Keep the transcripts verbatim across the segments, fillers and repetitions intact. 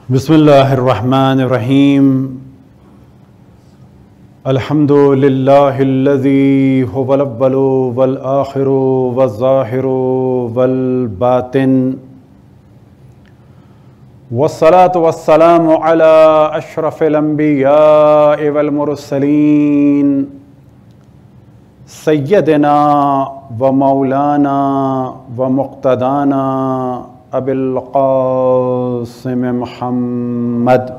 بسم اللہ الرحمن الرحیم الحمد للہ الذی هو الاول والآخر والظاہر والباطن والصلاة والسلام علی اشرف الانبیاء والمرسلین سیدنا و مولانا و مقتدانا ابی القاسم محمد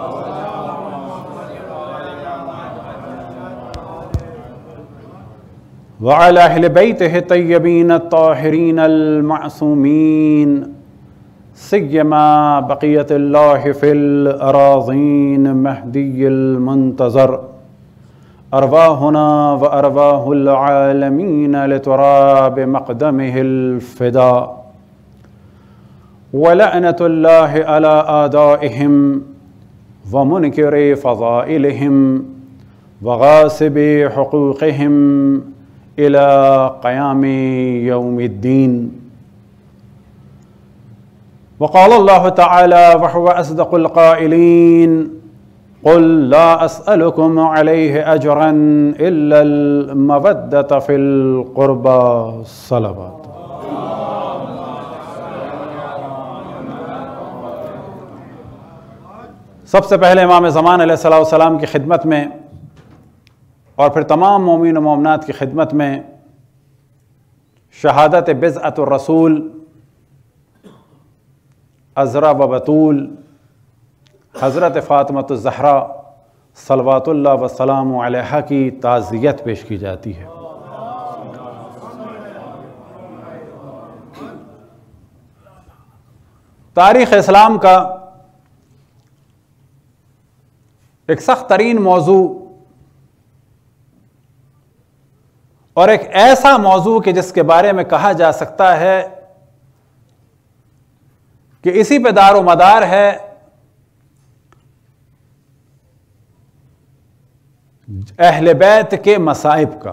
وعلى اہل بیتہ الطیبین الطاہرین المعصومین سیما بقیت اللہ فی الاراضین مہدی المنتظر ارواحنا و ارواح العالمین لتراب مقدمہ الفداء وَلَعْنَةُ اللَّهِ عَلَىٰ آدَائِهِمْ وَمُنْكِرِ فَضَائِلِهِمْ وَغَاصِبِ حُقُوقِهِمْ إِلَىٰ قِيَامِ يَوْمِ الدِّينِ وقال الله تعالى وهو أصدق القائلين قل لا أسألكم عليه أجرا إلا المودة في القربى صلوات. سب سے پہلے امام زمان علیہ السلام کی خدمت میں اور پھر تمام مومن و مومنات کی خدمت میں شہادت بضعۃ الرسول عذرا و بطول حضرت فاطمۃ الزہرا صلوات اللہ وسلام علیہا کی تعزیت پیش کی جاتی ہے. تاریخ اسلام کا ایک سخت ترین موضوع اور ایک ایسا موضوع کہ جس کے بارے میں کہا جا سکتا ہے کہ اسی پہ دار و مدار ہے اہل بیت کے مصائب کا.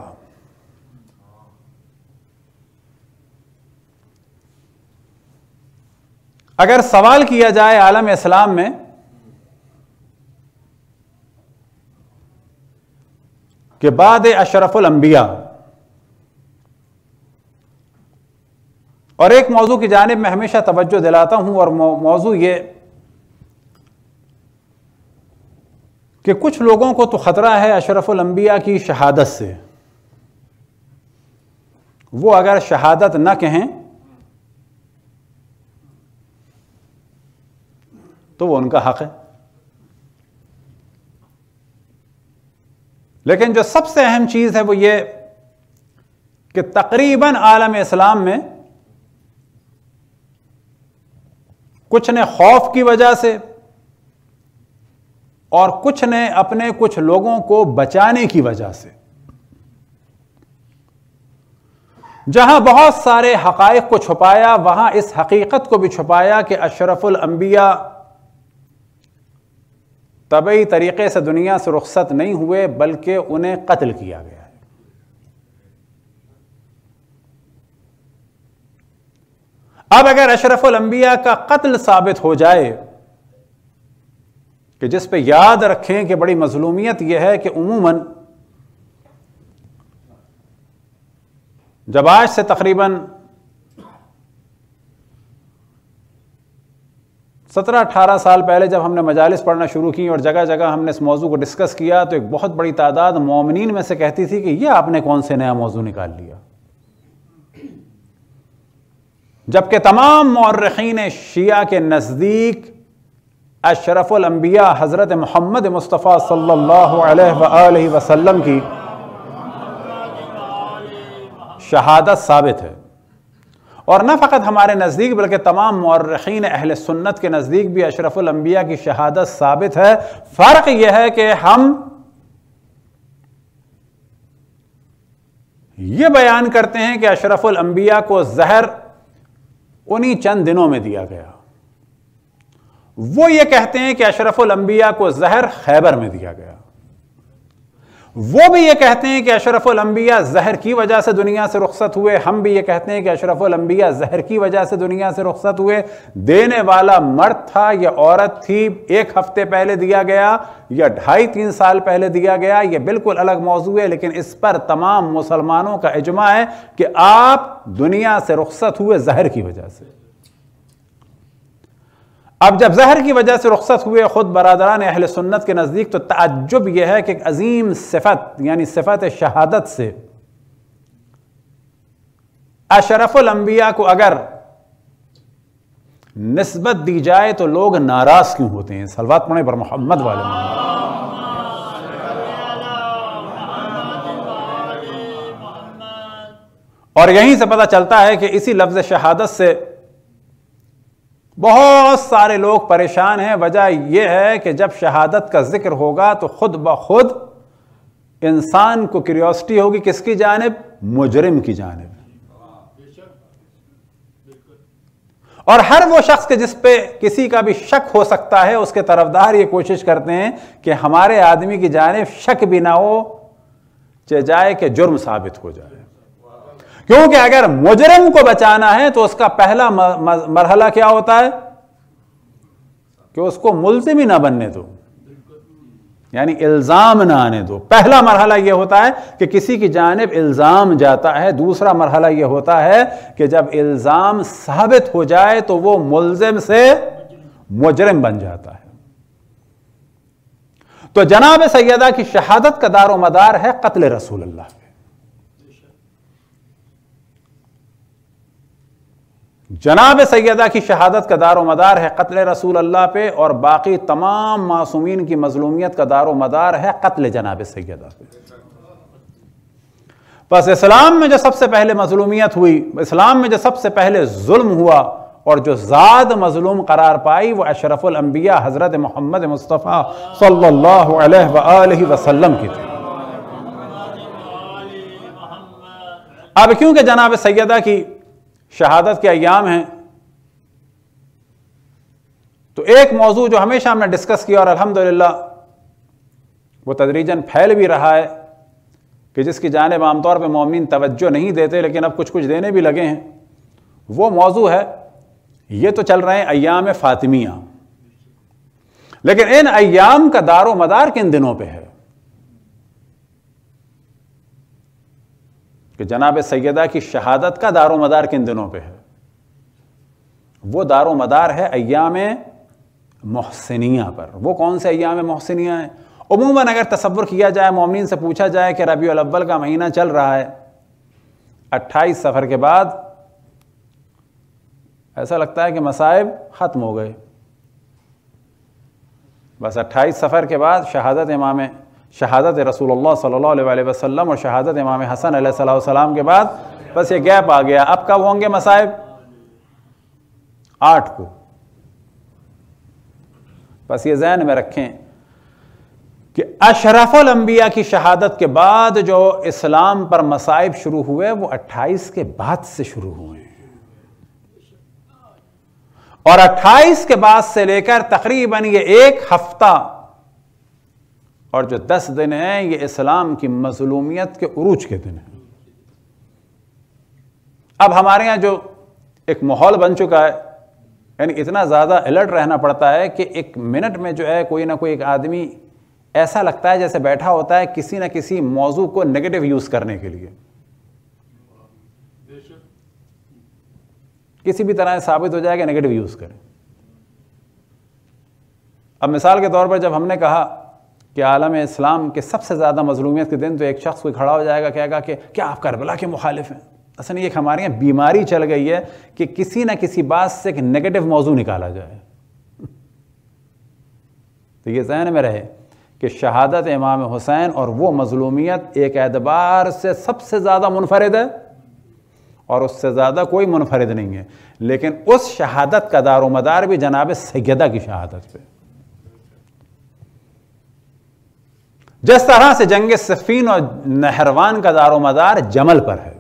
اگر سوال کیا جائے عالم اسلام میں کہ بعد اشرف الانبیاء، اور ایک موضوع کی جانب میں ہمیشہ توجہ دلاتا ہوں، اور موضوع یہ کہ کچھ لوگوں کو تو خطرہ ہے اشرف الانبیاء کی شہادت سے. وہ اگر شہادت نہ کہیں تو وہ ان کا حق ہے، لیکن جو سب سے اہم چیز ہے وہ یہ کہ تقریباً عالم اسلام میں کچھ نے خوف کی وجہ سے اور کچھ نے اپنے کچھ لوگوں کو بچانے کی وجہ سے، جہاں بہت سارے حقائق کو چھپایا وہاں اس حقیقت کو بھی چھپایا کہ اشرف الانبیاء طبعی طریقے سے دنیا سے رخصت نہیں ہوئے بلکہ انہیں قتل کیا گیا ہے. اب اگر اشرف الانبیاء کا قتل ثابت ہو جائے، کہ جس پہ یاد رکھیں کہ بڑی مظلومیت یہ ہے کہ عموماً جب آج سے تقریباً سترہ اٹھارہ سال پہلے جب ہم نے مجالس پڑھنا شروع کی اور جگہ جگہ ہم نے اس موضوع کو ڈسکس کیا تو ایک بہت بڑی تعداد مومنین میں سے کہتی تھی کہ یہ آپ نے کون سے نیا موضوع نکال لیا، جبکہ تمام مورخین شیعہ کے نزدیک اشرف الانبیاء حضرت محمد مصطفیٰ صلی اللہ علیہ وآلہ وسلم کی شہادت ثابت ہے. اور نہ فقط ہمارے نزدیک بلکہ تمام مورخین اہل سنت کے نزدیک بھی اشرف الانبیاء کی شہادت ثابت ہے. فرق یہ ہے کہ ہم یہ بیان کرتے ہیں کہ اشرف الانبیاء کو زہر انہی چند دنوں میں دیا گیا، وہ یہ کہتے ہیں کہ اشرف الانبیاء کو زہر خیبر میں دیا گیا. وہ بھی یہ کہتے ہیں کہ اشرف الانبیاء زہر کی وجہ سے دنیا سے رخصت ہوئے، ہم بھی یہ کہتے ہیں کہ اشرف الانبیاء زہر کی وجہ سے دنیا سے رخصت ہوئے۔ دینے والا مرد تھا یا عورت تھی، ایک ہفتے پہلے دیا گیا یا ڈھائی تین سال پہلے دیا گیا، یہ بالکل الگ موضوع ہے، لیکن اس پر تمام مسلمانوں کا اجماع ہے کہ آپ دنیا سے رخصت ہوئے زہر کی وجہ سے۔ اب جب زہر کی وجہ سے رخصت ہوئے خود برادران اہل سنت کے نزدیک، تو تعجب یہ ہے کہ ایک عظیم صفت یعنی صفت شہادت سے اشرف الانبیاء کو اگر نسبت دی جائے تو لوگ ناراض کیوں ہوتے ہیں؟ صلوات پڑھیں پر محمد والے محمد۔ اور یہیں سے پتہ چلتا ہے کہ اسی لفظ شہادت سے بہت سارے لوگ پریشان ہیں۔ وجہ یہ ہے کہ جب شہادت کا ذکر ہوگا تو خود بخود انسان کو کیوریوسٹی ہوگی کس کی جانب؟ مجرم کی جانب۔ اور ہر وہ شخص کے جس پہ کسی کا بھی شک ہو سکتا ہے، اس کے طرفدار یہ کوشش کرتے ہیں کہ ہمارے آدمی کی جانب شک بھی نہ ہو، چاہے جائے کہ جرم ثابت ہو جائے۔ کیونکہ اگر مجرم کو بچانا ہے تو اس کا پہلا مرحلہ کیا ہوتا ہے کہ اس کو ملزم ہی نہ بننے دو، یعنی الزام نہ آنے دو۔ پہلا مرحلہ یہ ہوتا ہے کہ کسی کی جانب الزام جاتا ہے، دوسرا مرحلہ یہ ہوتا ہے کہ جب الزام ثابت ہو جائے تو وہ ملزم سے مجرم بن جاتا ہے۔ تو جناب سیدہ کی شہادت کا دار و مدار ہے قتل رسول اللہ پہ۔ جناب سیدہ کی شہادت کا دار و مدار ہے قتل رسول اللہ پہ، اور باقی تمام معصومین کی مظلومیت کا دار و مدار ہے قتل جناب سیدہ پہ۔ بس اسلام میں جو سب سے پہلے مظلومیت ہوئی، اسلام میں جو سب سے پہلے ظلم ہوا اور جو زاد مظلوم قرار پائی، وہ اشرف الانبیاء حضرت محمد مصطفیٰ صلی اللہ علیہ وآلہ وسلم کی تھی۔ اب کیونکہ جناب سیدہ کی شہادت کے ایام ہیں، تو ایک موضوع جو ہمیشہ ہم نے ڈسکس کیا اور الحمدللہ وہ تدریجاً پھیل بھی رہا ہے، کہ جس کی جانب عام طور پہ مومنین توجہ نہیں دیتے لیکن اب کچھ کچھ دینے بھی لگے ہیں، وہ موضوع ہے، یہ تو چل رہے ہیں ایام فاطمیہ، لیکن ان ایام کا دار و مدار کن دنوں پہ ہے؟ کہ جناب سیدہ کی شہادت کا دار و مدار کن دنوں پہ ہے؟ وہ دار و مدار ہے ایام محسنیہ پر۔ وہ کون سے ایام محسنیہ ہیں؟ عموماً اگر تصور کیا جائے، مومنین سے پوچھا جائے کہ ربیع الاول کا مہینہ چل رہا ہے، اٹھائیس سفر کے بعد ایسا لگتا ہے کہ مصائب ختم ہو گئے، بس اٹھائیس سفر کے بعد شہادت امام شہادت رسول اللہ صلی اللہ علیہ وآلہ وسلم اور شہادت امام حسن علیہ السلام کے بعد بس یہ گیپ آ گیا۔ اب کب ہوں گے مصائب؟ آٹھ کو۔ بس یہ ذہن میں رکھیں کہ اشرف الانبیاء کی شہادت کے بعد جو اسلام پر مصائب شروع ہوئے وہ اٹھائیس کے بعد سے شروع ہوئے، اور اٹھائیس کے بعد سے لے کر تقریباً یہ ایک ہفتہ اور جو دس دن ہیں، یہ اسلام کی مظلومیت کے عروج کے دن ہیں۔ اب ہمارے یہاں جو ایک ماحول بن چکا ہے، یعنی اتنا زیادہ الرٹ رہنا پڑتا ہے کہ ایک منٹ میں جو ہے کوئی نہ کوئی ایک آدمی ایسا لگتا ہے جیسے بیٹھا ہوتا ہے کسی نہ کسی موضوع کو نیگیٹو یوز کرنے کے لیے، کسی بھی طرح ثابت ہو جائے کہ نیگیٹو یوز کریں۔ اب مثال کے طور پر جب ہم نے کہا کہ عالم اسلام کے سب سے زیادہ مظلومیت کے دن، تو ایک شخص کوئی کھڑا ہو جائے گا، کہے گا کہ کیا آپ کربلا کے مخالف ہیں؟ اصل یہ ہمارے یہاں بیماری چل گئی ہے کہ کسی نہ کسی بات سے ایک نیگیٹو موضوع نکالا جائے۔ تو یہ ذہن میں رہے کہ شہادت امام حسین اور وہ مظلومیت ایک اعتبار سے سب سے زیادہ منفرد ہے، اور اس سے زیادہ کوئی منفرد نہیں ہے، لیکن اس شہادت کا دار و مدار بھی جناب سیدہ کی شہادت پہ۔ جس طرح سے جنگ صفین اور نہروان کا دار و مدار جمل پر ہے،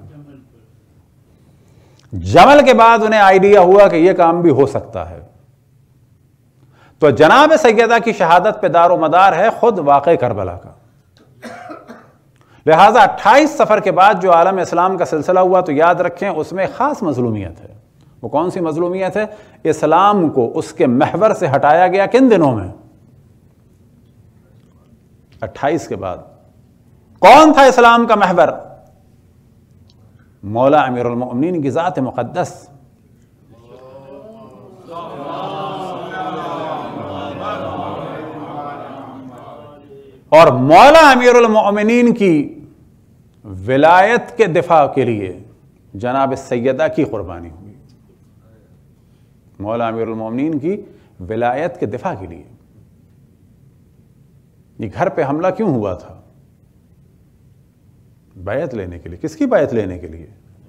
جمل کے بعد انہیں آئیڈیا ہوا کہ یہ کام بھی ہو سکتا ہے، تو جناب سیدہ کی شہادت پہ دار و مدار ہے خود واقع کربلا کا۔ لہٰذا اٹھائیس سفر کے بعد جو عالم اسلام کا سلسلہ ہوا تو یاد رکھیں اس میں خاص مظلومیت ہے. وہ کون سی مظلومیت ہے؟ اسلام کو اس کے محور سے ہٹایا گیا. کن دنوں میں؟ اٹھائیس کے بعد. کون تھا اسلام کا محور؟ مولا امیر المؤمنین کی ذات مقدس. اور مولا امیر المؤمنین کی ولایت کے دفاع کے لیے جناب سیدہ کی قربانی ہوئی. مولا امیر المؤمنین کی ولایت کے دفاع کے لیے. یہ گھر پہ حملہ کیوں ہوا تھا؟ بیعت لینے کے لیے. کس کی بیعت لینے کے لیے؟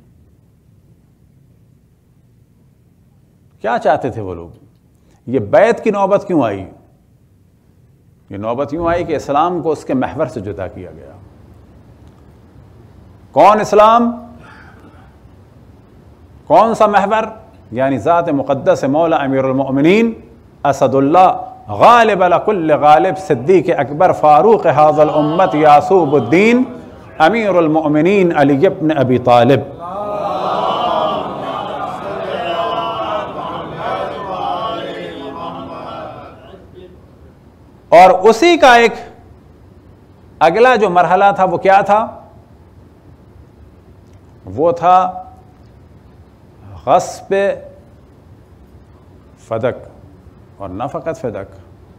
کیا چاہتے تھے وہ لوگ؟ یہ بیعت کی نوبت کیوں آئی؟ یہ نوبت یوں آئی کہ اسلام کو اس کے محور سے جدا کیا گیا. کون اسلام؟ کون سا محور؟ یعنی ذات مقدس مولا امیر المؤمنین اسد اللہ غالب لکل غالب صدیق اکبر فاروق ھذا الامت یعصوب الدین امیر المؤمنین علی ابن ابی طالب. اور اسی کا ایک اگلا جو مرحلہ تھا وہ کیا تھا؟ وہ تھا غصب فدق. اور نہ فقط فدق،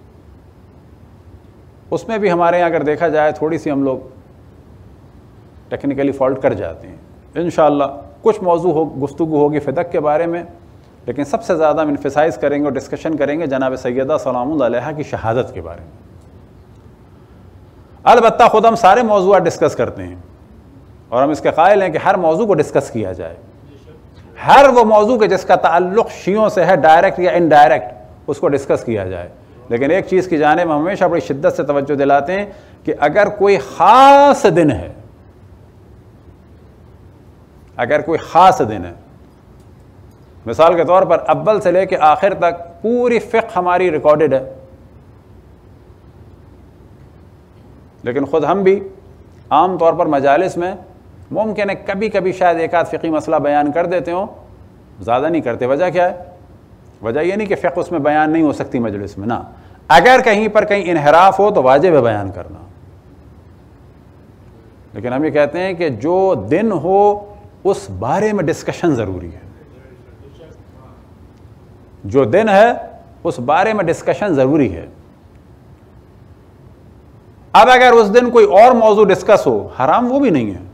اس میں بھی ہمارے یہاں اگر دیکھا جائے تھوڑی سی ہم لوگ ٹیکنیکلی فالٹ کر جاتے ہیں. انشاءاللہ کچھ موضوع ہو گفتگو ہوگی فدق کے بارے میں، لیکن سب سے زیادہ ہم انفسائز کریں گے اور ڈسکشن کریں گے جناب سیدہ سلام اللہ علیہا کی شہادت کے بارے میں. البتہ خود ہم سارے موضوعات ڈسکس کرتے ہیں اور ہم اس کے قائل ہیں کہ ہر موضوع کو ڈسکس کیا جائے. ہر وہ موضوع کے جس کا تعلق شیعوں سے ہے ڈائریکٹ یا انڈائریکٹ اس کو ڈسکس کیا جائے. لیکن ایک چیز کی جانب ہم ہمیشہ بڑی شدت سے توجہ دلاتے ہیں کہ اگر کوئی خاص دن ہے اگر کوئی خاص دن ہے مثال کے طور پر اول سے لے کے آخر تک پوری فقہ ہماری ریکارڈڈ ہے، لیکن خود ہم بھی عام طور پر مجالس میں ممکن ہے کبھی کبھی شاید ایک آدھ فقہی مسئلہ بیان کر دیتے ہوں، زیادہ نہیں کرتے. وجہ کیا ہے؟ وجہ یہ نہیں کہ فقہ اس میں بیان نہیں ہو سکتی مجلس میں، نہ، اگر کہیں پر کہیں انحراف ہو تو واجب ہے بیان کرنا. لیکن ہم یہ کہتے ہیں کہ جو دن ہو اس بارے میں ڈسکشن ضروری ہے. جو دن ہے اس بارے میں ڈسکشن ضروری ہے. اب اگر اس دن کوئی اور موضوع ڈسکس ہو حرام وہ بھی نہیں ہے.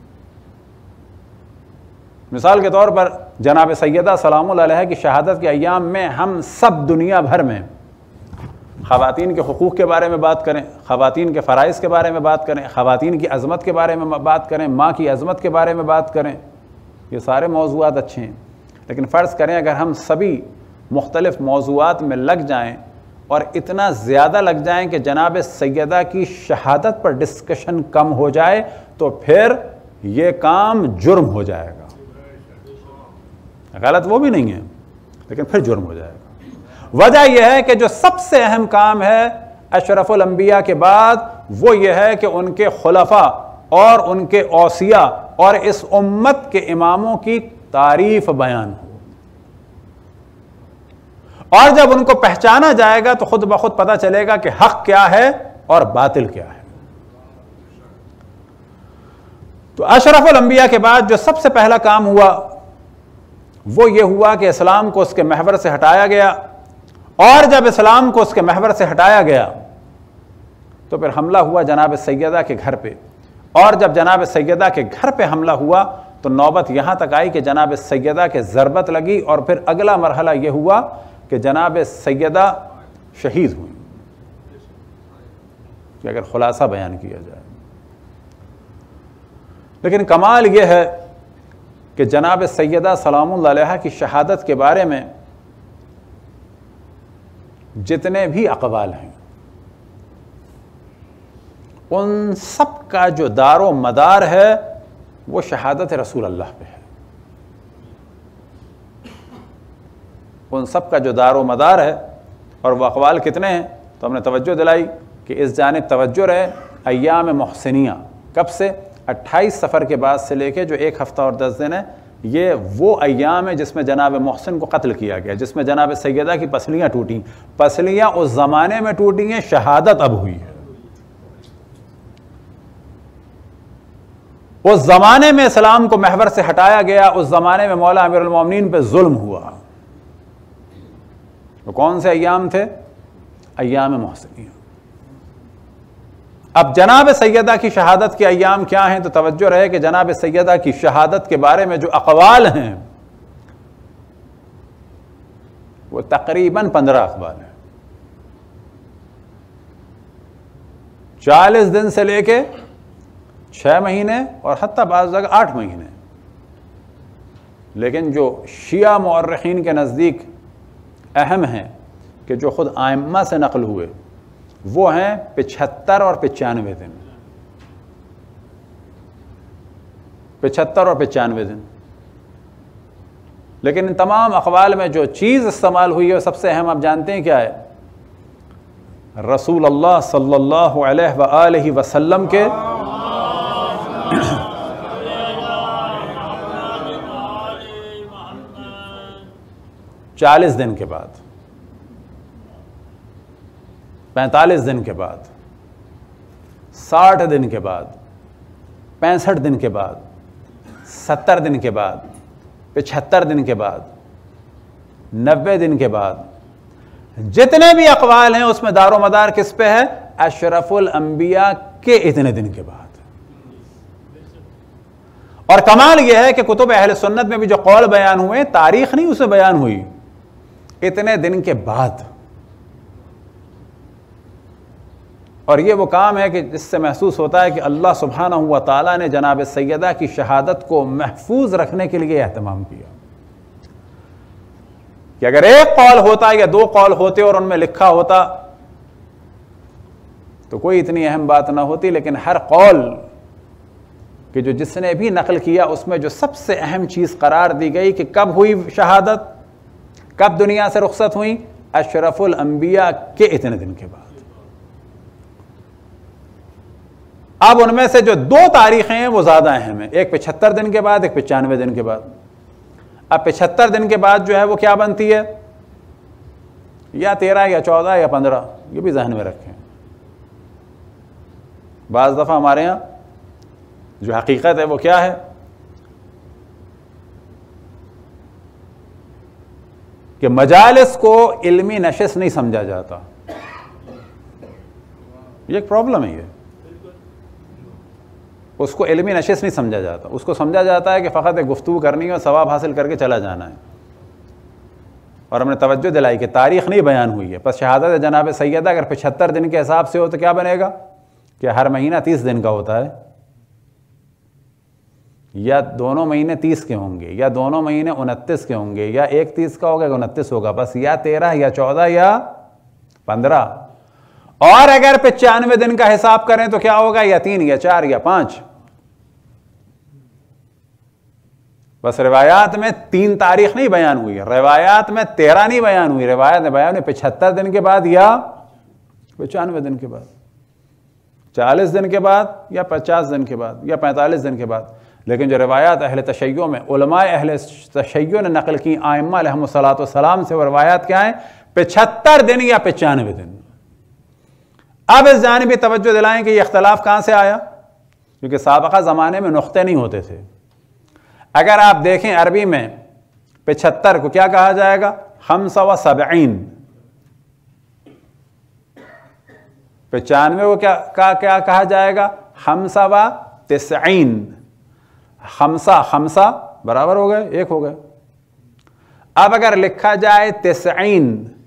مثال کے طور پر جناب سیدہ سلام اللہ علیہا کی شہادت کے ایام میں ہم سب دنیا بھر میں خواتین کے حقوق کے بارے میں بات کریں، خواتین کے فرائض کے بارے میں بات کریں، خواتین کی عظمت کے بارے میں بات کریں، ماں کی عظمت کے بارے میں بات کریں. یہ سارے موضوعات اچھے ہیں، لیکن فرض کریں اگر ہم سبھی مختلف موضوعات میں لگ جائیں اور اتنا زیادہ لگ جائیں کہ جناب سیدہ کی شہادت پر ڈسکشن کم ہو جائے تو پھر یہ کام جرم ہو جائے گا. غلط وہ بھی نہیں ہے لیکن پھر جرم ہو جائے گا. وجہ یہ ہے کہ جو سب سے اہم کام ہے اشرف الانبیاء کے بعد وہ یہ ہے کہ ان کے خلفاء اور ان کے اوصیاء اور اس امت کے اماموں کی تعریف بیان ہو. اور جب ان کو پہچانا جائے گا تو خود بخود پتہ چلے گا کہ حق کیا ہے اور باطل کیا ہے. تو اشرف الانبیاء کے بعد جو سب سے پہلا کام ہوا وہ یہ ہوا کہ اسلام کو اس کے محور سے ہٹایا گیا. اور جب اسلام کو اس کے محور سے ہٹایا گیا تو پھر حملہ ہوا جناب سیدہ کے گھر پہ. اور جب جناب سیدہ کے گھر پہ حملہ ہوا تو نوبت یہاں تک آئی کہ جناب سیدہ کے ضربت لگی اور پھر اگلا مرحلہ یہ ہوا کہ جناب سیدہ شہید ہوئی. کہ اگر خلاصہ بیان کیا جائے، لیکن کمال یہ ہے کہ جناب سیدہ سلام اللہ علیہا کی شہادت کے بارے میں جتنے بھی اقوال ہیں ان سب کا جو دار و مدار ہے وہ شہادت رسول اللہ پہ ہے. ان سب کا جو دار و مدار ہے اور وہ اقوال کتنے ہیں تو ہم نے توجہ دلائی کہ اس جانب توجہ رہے. ایام محسنیہ کب سے؟ اٹھائیس سفر کے بعد سے لے کے جو ایک ہفتہ اور دس دن ہے، یہ وہ ایام ہے جس میں جناب محسن کو قتل کیا گیا، جس میں جناب سیدہ کی پسلیاں ٹوٹیں۔ پسلیاں اس زمانے میں ٹوٹی ہیں، شہادت اب ہوئی ہے۔ اس زمانے میں اسلام کو محور سے ہٹایا گیا، اس زمانے میں مولا امیر المومنین پہ ظلم ہوا۔ وہ کون سے ایام تھے؟ ایام محسنیہ۔ اب جناب سیدہ کی شہادت کے ایام کیا ہیں؟ تو توجہ رہے کہ جناب سیدہ کی شہادت کے بارے میں جو اقوال ہیں وہ تقریباً پندرہ اقوال ہیں، چالیس دن سے لے کے چھ مہینے اور حتیٰ بعض جگہ آٹھ مہینے۔ لیکن جو شیعہ مورخین کے نزدیک اہم ہیں کہ جو خود ائمہ سے نقل ہوئے، وہ ہیں پچہتر اور پچانوے دن، پچہتر اور پچانوے دن۔ لیکن ان تمام اقوال میں جو چیز استعمال ہوئی ہے سب سے اہم آپ جانتے ہیں کیا ہے؟ رسول اللہ صلی اللہ علیہ وآلہ وسلم کے چالیس دن کے بعد، پینتالیس دن کے بعد، ساٹھ دن کے بعد، پینسٹھ دن کے بعد، ستر دن کے بعد، پچہتر دن کے بعد، نوے دن کے بعد، جتنے بھی اقوال ہیں اس میں دار و مدار کس پہ ہے؟ اشرف الانبیاء کے اتنے دن کے بعد۔ اور کمال یہ ہے کہ کتب اہل سنت میں بھی جو قول بیان ہوئے، تاریخ نہیں اسے بیان ہوئی، اتنے دن کے بعد۔ اور یہ وہ کام ہے کہ جس سے محسوس ہوتا ہے کہ اللہ سبحانہ و تعالیٰ نے جناب سیدہ کی شہادت کو محفوظ رکھنے کے لیے اہتمام کیا کہ اگر ایک قول ہوتا یا دو قول ہوتے اور ان میں لکھا ہوتا تو کوئی اتنی اہم بات نہ ہوتی، لیکن ہر قول کہ جو جس نے بھی نقل کیا اس میں جو سب سے اہم چیز قرار دی گئی کہ کب ہوئی شہادت، کب دنیا سے رخصت ہوئی؟ اشرف الانبیاء کے اتنے دن کے بعد۔ اب ان میں سے جو دو تاریخیں ہیں وہ زیادہ اہم ہیں، ایک پچہتر دن کے بعد، ایک پچانوے دن کے بعد۔ اب پچہتر دن کے بعد جو ہے وہ کیا بنتی ہے؟ یا تیرہ یا چودہ یا پندرہ، یہ بھی ذہن میں رکھیں۔ بعض دفعہ ہمارے ہاں جو حقیقت ہے وہ کیا ہے کہ مجالس کو علمی نشست نہیں سمجھا جاتا، یہ ایک پرابلم ہے۔ یہ اس کو علمی نشست نہیں سمجھا جاتا، اس کو سمجھا جاتا ہے کہ فقط ایک گفتگو کرنی ہے اور ثواب حاصل کر کے چلا جانا ہے۔ اور ہم نے توجہ دلائی کہ تاریخ نہیں بیان ہوئی ہے، پس شہادت جناب سیدہ اگر پچہتر دن کے حساب سے ہو تو کیا بنے گا کہ ہر مہینہ تیس دن کا ہوتا ہے، یا دونوں مہینے تیس کے ہوں گے، یا دونوں مہینے انتیس کے ہوں گے، یا ایک تیس کا ہوگا یا انتیس ہوگا، بس یا تیرہ یا چودہ یا پندرہ۔ اور اگر پچانوے دن کا حساب کریں تو کیا ہوگا؟ یا تین یا چار یا پانچ۔ بس روایات میں تین تاریخ نہیں بیان ہوئی، روایات میں تیرہ نہیں بیان ہوئی، روایات میں بیان ہوئی پچہتر دن کے بعد یا پچانوے دن کے بعد، چالیس دن کے بعد یا پچاس دن کے بعد یا پینتالیس دن کے بعد۔ لیکن جو روایات اہل تشیع میں علماء اہل تشیع نے نقل کی ائمہ علیہم الصلوۃ والسلام سے، وہ روایات کیا ہیں؟ پچہتر دن یا پچانوے دن۔ اب اس جانب توجہ دلائیں کہ یہ اختلاف کہاں سے آیا؟ کیونکہ سابقہ زمانے میں نقطے نہیں ہوتے تھے۔ اگر آپ دیکھیں عربی میں پچہتر کو کیا کہا جائے گا؟ خمسہ و سبعین۔ پچانوے کو کیا کیا کہا جائے گا؟ خمسہ و تسعین۔ خمسہ خمسہ برابر ہو گئے، ایک ہو گئے۔ اب اگر لکھا جائے تسعین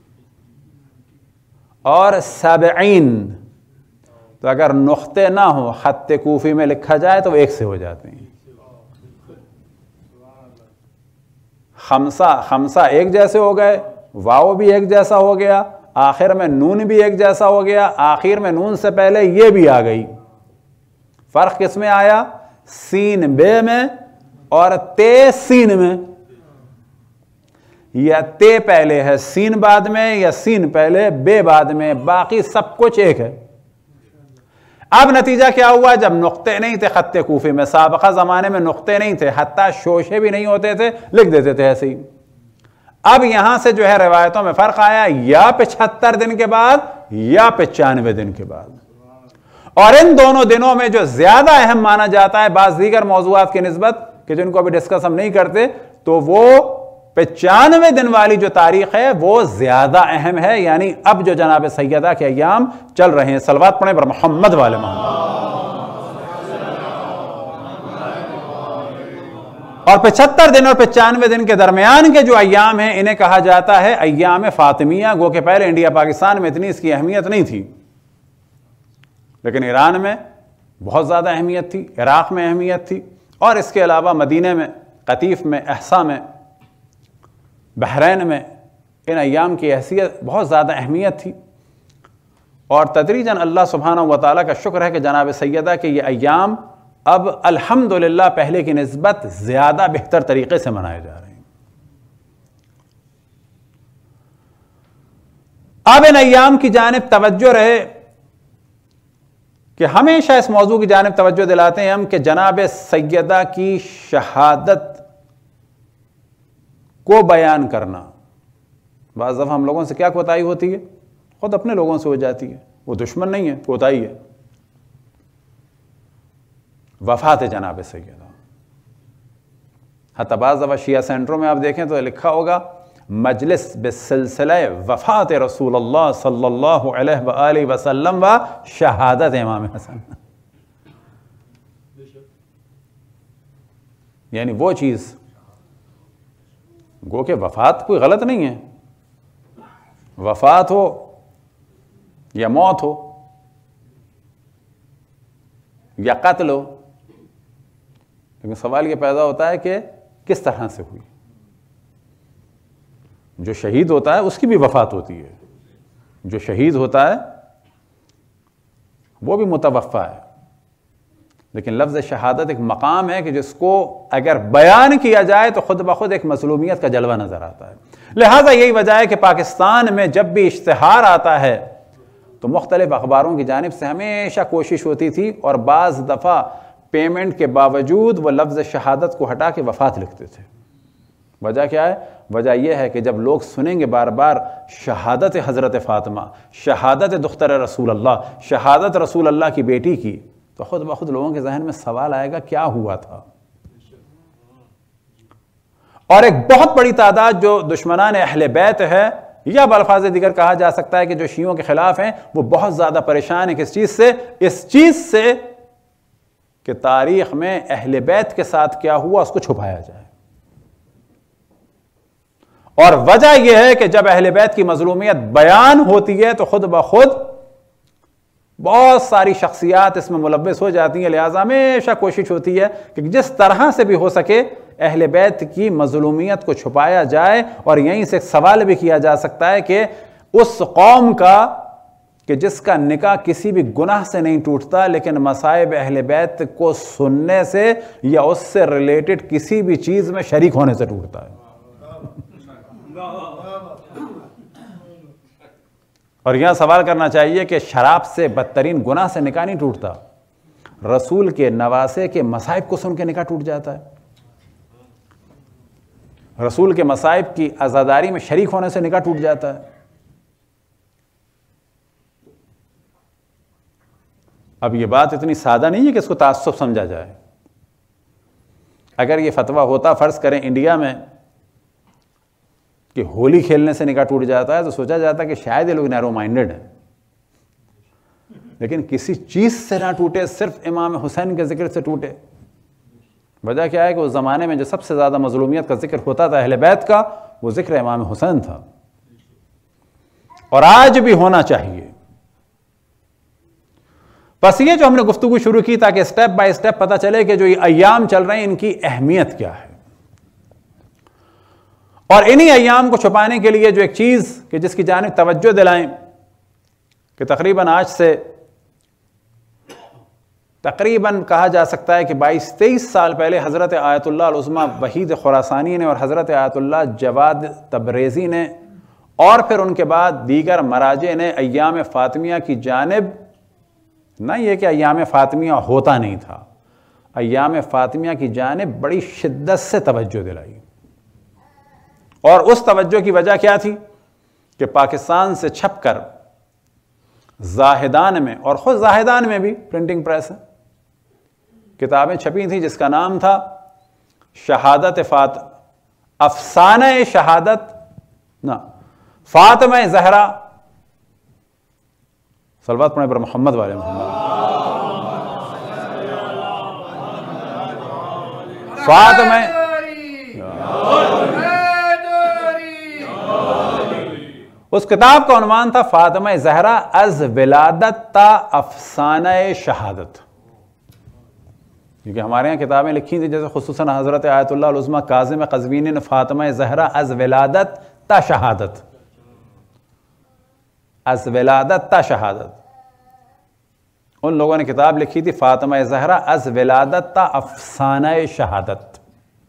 اور سبعین تو اگر نقطے نہ ہو، خط کوفی میں لکھا جائے تو وہ ایک سے ہو جاتے ہیں۔ خمسہ خمسہ ایک جیسے ہو گئے، واو بھی ایک جیسا ہو گیا، آخر میں نون بھی ایک جیسا ہو گیا، آخر میں نون سے پہلے یہ بھی آ گئی۔ فرق کس میں آیا؟ سین بے میں اور تے سین میں۔ یا تے پہلے ہے سین بعد میں، یا سین پہلے بے بعد میں، باقی سب کچھ ایک ہے۔ اب نتیجہ کیا ہوا؟ جب نقطے نہیں تھے خط کوفے میں، سابقہ زمانے میں نقطے نہیں تھے، حتیٰ شوشے بھی نہیں ہوتے تھے، لکھ دیتے تھے ایسے ہی۔ اب یہاں سے جو ہے روایتوں میں فرق آیا، یا پچہتر دن کے بعد یا پچانوے دن کے بعد، اور ان دونوں دنوں میں جو زیادہ اہم مانا جاتا ہے بعض دیگر موضوعات کی نسبت کہ جن کو ابھی ڈسکس ہم نہیں کرتے، تو وہ پچانوے دن والی جو تاریخ ہے وہ زیادہ اہم ہے، یعنی اب جو جناب سیدہ کے ایام چل رہے ہیں۔ صلوات پڑھیں بر محمد والے محمد۔ اور پچہتر دن اور پچانوے دن کے درمیان کے جو ایام ہیں انہیں کہا جاتا ہے ایام فاطمیہ، گو کہ پہلے انڈیا پاکستان میں اتنی اس کی اہمیت نہیں تھی، لیکن ایران میں بہت زیادہ اہمیت تھی، عراق میں اہمیت تھی، اور اس کے علاوہ مدینہ میں، قطیف میں، احسا میں، بحرین میں ان ایام کی حیثیت بہت زیادہ اہمیت تھی۔ اور تدریجاً اللہ سبحانہ و تعالیٰ کا شکر ہے کہ جناب سیدہ کے یہ ایام اب الحمدللہ پہلے کی نسبت زیادہ بہتر طریقے سے منائے جا رہے ہیں۔ اب ان ایام کی جانب توجہ رہے کہ ہمیشہ اس موضوع کی جانب توجہ دلاتے ہیں ہم کہ جناب سیدہ کی شہادت کو بیان کرنا، بعض دفعہ ہم لوگوں سے کیا کوتاہی ہوتی ہے؟ خود اپنے لوگوں سے ہو جاتی ہے، وہ دشمن نہیں ہے، کوتاہی ہے۔ وفات جناب سیدہ، حتی بعض دفعہ شیعہ سینٹروں میں آپ دیکھیں تو لکھا ہوگا مجلس بسلسلہ وفات رسول اللہ صلی اللہ علیہ وآلہ وسلم و شہادت امام حسن، یعنی وہ چیز گو کہ وفات کوئی غلط نہیں ہے، وفات ہو یا موت ہو یا قتل ہو، لیکن سوال یہ پیدا ہوتا ہے کہ کس طرح سے ہوئی۔ جو شہید ہوتا ہے اس کی بھی وفات ہوتی ہے، جو شہید ہوتا ہے وہ بھی متوفی ہے، لیکن لفظ شہادت ایک مقام ہے کہ جس کو اگر بیان کیا جائے تو خود بخود ایک مظلومیت کا جلوہ نظر آتا ہے۔ لہٰذا یہی وجہ ہے کہ پاکستان میں جب بھی اشتہار آتا ہے تو مختلف اخباروں کی جانب سے ہمیشہ کوشش ہوتی تھی، اور بعض دفعہ پیمنٹ کے باوجود وہ لفظ شہادت کو ہٹا کے وفات لکھتے تھے۔ وجہ کیا ہے؟ وجہ یہ ہے کہ جب لوگ سنیں گے بار بار شہادت حضرت فاطمہ، شہادت دختر رسول اللہ، شہادت رسول اللہ کی بیٹی کی، تو خود بخود لوگوں کے ذہن میں سوال آئے گا کیا ہوا تھا۔ اور ایک بہت بڑی تعداد جو دشمنان اہل بیت ہے، یا بالفاظ دیگر کہا جا سکتا ہے کہ جو شیعوں کے خلاف ہیں، وہ بہت زیادہ پریشان ہیں کس چیز سے؟ اس چیز سے کہ تاریخ میں اہل بیت کے ساتھ کیا ہوا اس کو چھپایا جائے۔ اور وجہ یہ ہے کہ جب اہل بیت کی مظلومیت بیان ہوتی ہے تو خود بخود بہت ساری شخصیات اس میں ملوث ہو جاتی ہیں، لہٰذا ہمیشہ کوشش ہوتی ہے کہ جس طرح سے بھی ہو سکے اہل بیت کی مظلومیت کو چھپایا جائے۔ اور یہیں سے سوال بھی کیا جا سکتا ہے کہ اس قوم کا کہ جس کا نکاح کسی بھی گناہ سے نہیں ٹوٹتا، لیکن مصائب اہل بیت کو سننے سے یا اس سے ریلیٹڈ کسی بھی چیز میں شریک ہونے سے ٹوٹتا ہے۔ اور یہاں سوال کرنا چاہیے کہ شراب سے بدترین گناہ سے نکاح نہیں ٹوٹتا، رسول کے نواسے کے مصائب کو سن کے نکاح ٹوٹ جاتا ہے، رسول کے مصائب کی عزاداری میں شریک ہونے سے نکاح ٹوٹ جاتا ہے۔ اب یہ بات اتنی سادہ نہیں ہے کہ اس کو تعصب سمجھا جائے۔ اگر یہ فتویٰ ہوتا فرض کریں انڈیا میں کہ ہولی کھیلنے سے نکاح ٹوٹ جاتا ہے تو سوچا جاتا ہے کہ شاید یہ لوگ نیرو مائنڈڈ ہیں، لیکن کسی چیز سے نہ ٹوٹے، صرف امام حسین کے ذکر سے ٹوٹے۔ وجہ کیا ہے کہ اس زمانے میں جو سب سے زیادہ مظلومیت کا ذکر ہوتا تھا اہل بیت کا، وہ ذکر امام حسین تھا، اور آج بھی ہونا چاہیے۔ بس یہ جو ہم نے گفتگو شروع کی تاکہ سٹیپ بائی سٹیپ پتہ چلے کہ جو یہ ایام چل رہے ہیں ان کی اہمیت کیا ہے، اور انہی ایام کو چھپانے کے لیے جو ایک چیز کہ جس کی جانب توجہ دلائیں کہ تقریباً آج سے تقریباً کہا جا سکتا ہے کہ بائیس تیئیس سال پہلے حضرت آیت اللہ العظمیٰ وحید خراسانی نے اور حضرت آیت اللہ جواد تبریزی نے اور پھر ان کے بعد دیگر مراجع نے ایام فاطمیہ کی جانب نہ یہ کہ ایام فاطمیہ ہوتا نہیں تھا، ایام فاطمیہ کی جانب بڑی شدت سے توجہ دلائی، اور اس توجہ کی وجہ کیا تھی کہ پاکستان سے چھپ کر زاہدان میں، اور خود زاہدان میں بھی پرنٹنگ پریس ہے، کتابیں چھپی تھیں جس کا نام تھا شہادت فات افسانہ شہادت نہ فاطمہ زہرا، صلوات پڑھیں پر محمد والے محمد، فاطمہ اس کتاب کا عنوان تھا فاطمہ زہرا از ولادت تا افسانہ شہادت، کیونکہ ہمارے یہاں کتابیں لکھی تھیں جیسے خصوصاً حضرت آیت اللہ العظمیٰ کاظم قزوینی نے فاطمہ زہرا از ولادت تا شہادت، از ولادت تا شہادت، ان لوگوں نے کتاب لکھی تھی فاطمہ زہرا از ولادت تا افسانہ شہادت،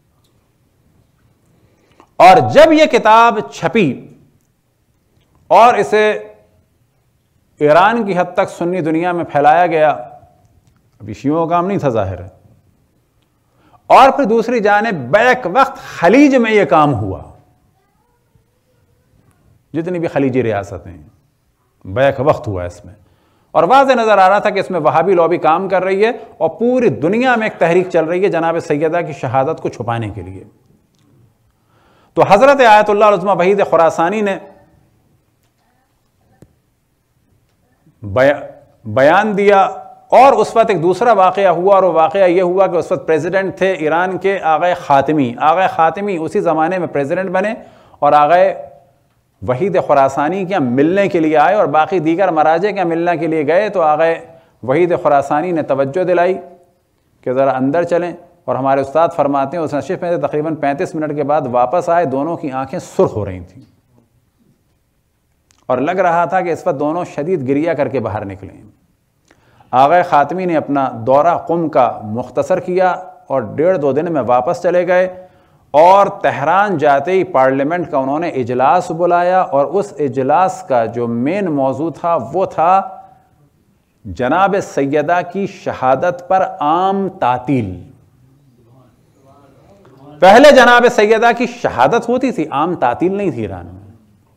اور جب یہ کتاب چھپی اور اسے ایران کی حد تک سنی دنیا میں پھیلایا گیا، ابھی شیعوں کا کام نہیں تھا ظاہر ہے، اور پھر دوسری جانب بیک وقت خلیج میں یہ کام ہوا، جتنی بھی خلیجی ریاستیں بیک وقت ہوا اس میں، اور واضح نظر آ رہا تھا کہ اس میں وہابی لابی کام کر رہی ہے اور پوری دنیا میں ایک تحریک چل رہی ہے جناب سیدہ کی شہادت کو چھپانے کے لیے۔ تو حضرت آیت اللہ العظمیٰ وحید خراسانی نے بیان دیا، اور اس وقت ایک دوسرا واقعہ ہوا، اور وہ واقعہ یہ ہوا کہ اس وقت پریزیڈنٹ تھے ایران کے آغا خاتمی، آغا خاتمی اسی زمانے میں پریزیڈنٹ بنے، اور آغا وحید خراسانی کے ملنے کے لیے آئے، اور باقی دیگر مراجع کے ملنے کے لیے گئے، تو آغا وحید خراسانی نے توجہ دلائی کہ ذرا اندر چلیں، اور ہمارے استاد فرماتے ہیں اس نشست میں تقریباً پینتیس منٹ کے بعد واپس آئے، دونوں کی آنکھیں سرخ ہو رہی تھیں، اور لگ رہا تھا کہ اس وقت دونوں شدید گریہ کر کے باہر نکلے ہیں۔ آغا خاتمی نے اپنا دورہ قم کا مختصر کیا اور ڈیڑھ دو دن میں واپس چلے گئے، اور تہران جاتے ہی پارلیمنٹ کا انہوں نے اجلاس بلایا، اور اس اجلاس کا جو مین موضوع تھا وہ تھا جناب سیدہ کی شہادت پر عام تعطیل۔ پہلے جناب سیدہ کی شہادت ہوتی تھی، عام تعطیل نہیں تھی ایران میں،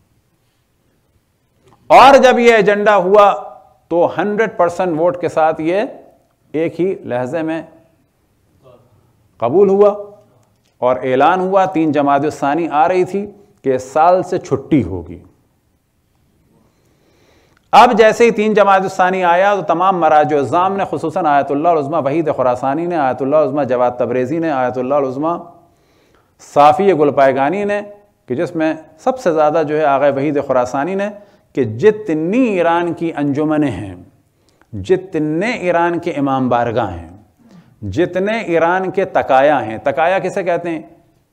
اور جب یہ ایجنڈا ہوا تو ہنڈریڈ پرسنٹ ووٹ کے ساتھ یہ ایک ہی لہجے میں قبول ہوا، اور اعلان ہوا، تین جمادی الثانی آ رہی تھی کہ اس سال سے چھٹی ہوگی۔ اب جیسے ہی تین جمادی الثانی آیا تو تمام مراجع الزام نے، خصوصاً آیت اللہ العظمیٰ وحید خراسانی نے، آیت اللہ العظمیٰ جواد تبریزی نے، آیت اللہ العظمیٰ صافی گلپائگانی نے، کہ جس میں سب سے زیادہ جو ہے آغا وحید خراسانی نے، کہ جتنی ایران کی انجمنیں ہیں، جتنے ایران کے امام بارگاہ ہیں، جتنے ایران کے تقایا ہیں، تقایا کسے کہتے ہیں؟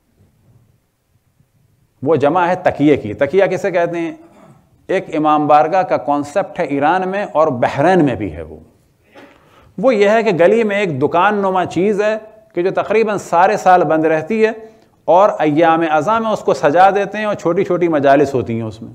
وہ جمع ہے تقیہ کی، تقیہ کسے کہتے ہیں؟ ایک امام بارگاہ کا کانسیپٹ ہے ایران میں اور بحرین میں بھی ہے، وہ وہ یہ ہے کہ گلی میں ایک دکان نما چیز ہے کہ جو تقریباً سارے سال بند رہتی ہے، اور ایام ازاں میں اس کو سجا دیتے ہیں، اور چھوٹی چھوٹی مجالس ہوتی ہیں اس میں،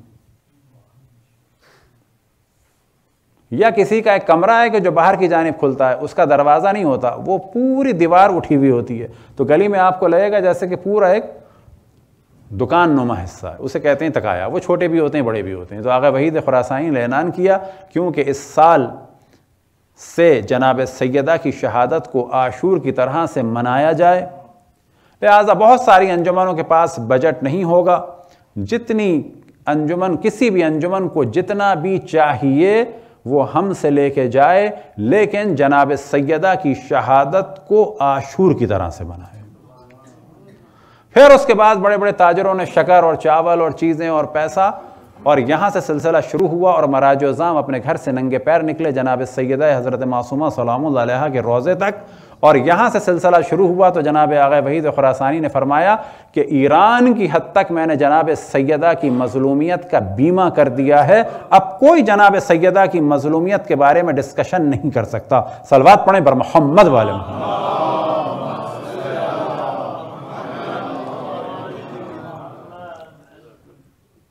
یا کسی کا ایک کمرہ ہے کہ جو باہر کی جانب کھلتا ہے، اس کا دروازہ نہیں ہوتا، وہ پوری دیوار اٹھی ہوئی ہوتی ہے، تو گلی میں آپ کو لگے گا جیسے کہ پورا ایک دکان نما حصہ ہے، اسے کہتے ہیں تقایا، وہ چھوٹے بھی ہوتے ہیں بڑے بھی ہوتے ہیں۔ تو آغا وحید خراسانی نے اعلان کیا کیونکہ اس سال سے جناب سیدہ کی شہادت کو عاشور کی طرح سے منایا جائے، لہذا بہت ساری انجمنوں کے پاس بجٹ نہیں ہوگا، جتنی انجمن، کسی بھی انجمن کو جتنا بھی چاہیے وہ ہم سے لے کے جائے، لیکن جناب سیدہ کی شہادت کو عاشور کی طرح سے بنائے۔ پھر اس کے بعد بڑے بڑے تاجروں نے شکر اور چاول اور چیزیں اور پیسہ، اور یہاں سے سلسلہ شروع ہوا، اور مراجع الزام اپنے گھر سے ننگے پیر نکلے جناب سیدہ حضرت معصومہ سلام اللہ علیہا کے روضے تک، اور یہاں سے سلسلہ شروع ہوا تو جناب آغا وحید خراسانی نے فرمایا کہ ایران کی حد تک میں نے جناب سیدہ کی مظلومیت کا بیمہ کر دیا ہے، اب کوئی جناب سیدہ کی مظلومیت کے بارے میں ڈسکشن نہیں کر سکتا۔ صلوات پڑھیں بر محمد والے محمد۔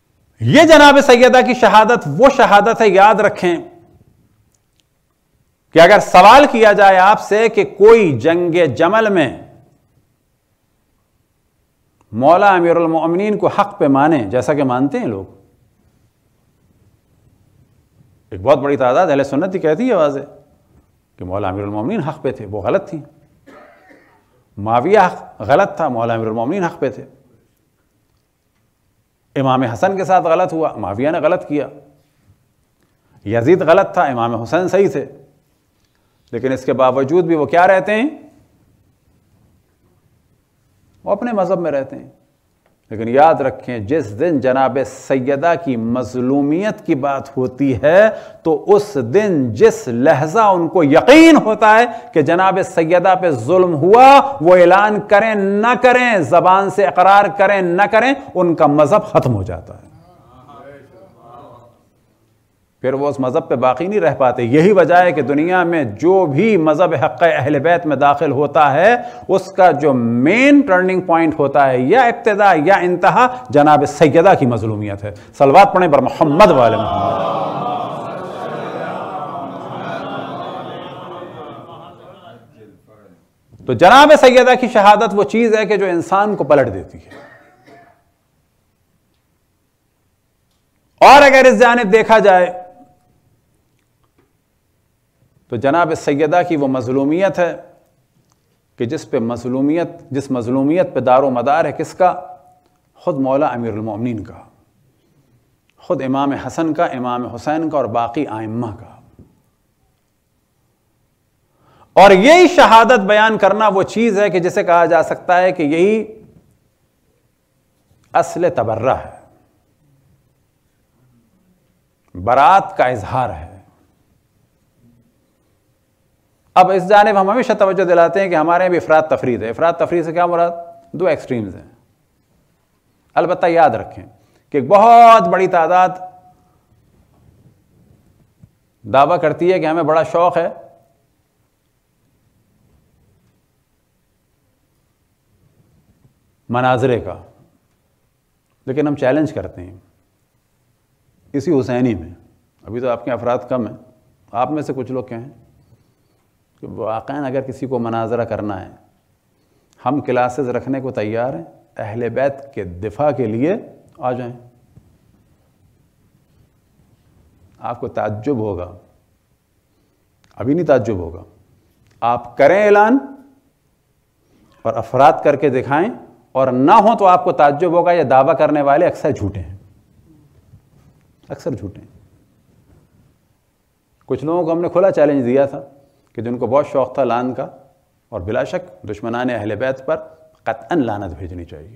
یہ جناب سیدہ کی شہادت وہ شہادت ہے، یاد رکھیں کہ اگر سوال کیا جائے آپ سے کہ کوئی جنگ جمل میں مولا امیر المؤمنین کو حق پہ مانے جیسا کہ مانتے ہیں لوگ، ایک بہت بڑی تعداد اہل سنت ہی کہتی ہے واضح کہ مولا امیر المؤمنین حق پہ تھے، وہ غلط تھی. معاویہ غلط تھا، مولا امیر المؤمنین حق پہ تھے. امام حسن کے ساتھ غلط ہوا، معاویہ نے غلط کیا. یزید غلط تھا، امام حسین صحیح تھے. لیکن اس کے باوجود بھی وہ کیا رہتے ہیں؟ وہ اپنے مذہب میں رہتے ہیں. لیکن یاد رکھیں جس دن جناب سیدہ کی مظلومیت کی بات ہوتی ہے تو اس دن جس لحظہ ان کو یقین ہوتا ہے کہ جناب سیدہ پہ ظلم ہوا، وہ اعلان کریں نہ کریں، زبان سے اقرار کریں نہ کریں، ان کا مذہب ختم ہو جاتا ہے. پھر وہ اس مذہب پہ باقی نہیں رہ پاتے. یہی وجہ ہے کہ دنیا میں جو بھی مذہب حق اہل بیت میں داخل ہوتا ہے اس کا جو مین ٹرننگ پوائنٹ ہوتا ہے یا ابتدا یا انتہا جناب سیدہ کی مظلومیت ہے. صلوات پڑھیں بر محمد والے محمد. تو جناب سیدہ کی شہادت وہ چیز ہے کہ جو انسان کو پلٹ دیتی ہے. اور اگر اس جانب دیکھا جائے تو جناب سیدہ کی وہ مظلومیت ہے کہ جس پہ مظلومیت جس مظلومیت پہ دار و مدار ہے کس کا؟ خود مولا امیر المؤمنین کا، خود امام حسن کا، امام حسین کا اور باقی ائمہ کا. اور یہی شہادت بیان کرنا وہ چیز ہے کہ جسے کہا جا سکتا ہے کہ یہی اصل تبرہ ہے، برات کا اظہار ہے. اب اس جانب ہم ہمیشہ توجہ دلاتے ہیں کہ ہمارے بھی افراد تفرید ہے. افراد تفرید سے کیا مراد؟ دو ایکسٹریمز ہیں. البتہ یاد رکھیں کہ ایک بہت بڑی تعداد دعویٰ کرتی ہے کہ ہمیں بڑا شوق ہے مناظرے کا، لیکن ہم چیلنج کرتے ہیں اسی حسینی میں. ابھی تو آپ کے افراد کم ہیں، آپ میں سے کچھ لوگ کہیں کہ واقعاً اگر کسی کو مناظرہ کرنا ہے ہم کلاسز رکھنے کو تیار ہیں، اہل بیت کے دفاع کے لیے آ جائیں. آپ کو تعجب ہوگا، ابھی نہیں تعجب ہوگا، آپ کریں اعلان اور افراد کر کے دکھائیں اور نہ ہو تو آپ کو تعجب ہوگا. یہ دعویٰ کرنے والے اکثر جھوٹے ہیں، اکثر جھوٹے ہیں. کچھ لوگوں کو ہم نے کھلا چیلنج دیا تھا کہ جن کو بہت شوق تھا لان کا، اور بلا شک دشمنان اہل بیت پر قطعاً لعنت بھیجنی چاہیے،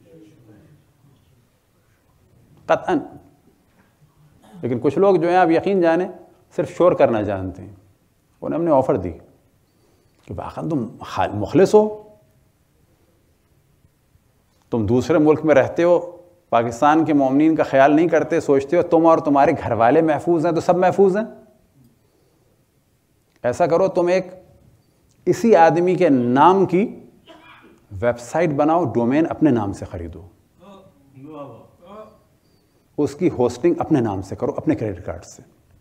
قطعاً. لیکن کچھ لوگ جو ہیں آپ یقین جانیں صرف شور کرنا جانتے ہیں. انہیں ہم نے آفر دی کہ واقعاً تم مخلص ہو، تم دوسرے ملک میں رہتے ہو، پاکستان کے مومنین کا خیال نہیں کرتے، سوچتے ہو تم اور تمہارے گھر والے محفوظ ہیں تو سب محفوظ ہیں. ایسا کرو تم ایک اسی آدمی کے نام کی ویب سائٹ بناؤ، ڈومین اپنے نام سے خریدو، اس کی ہوسٹنگ اپنے نام سے کرو، اپنے کریڈٹ کارڈ سے.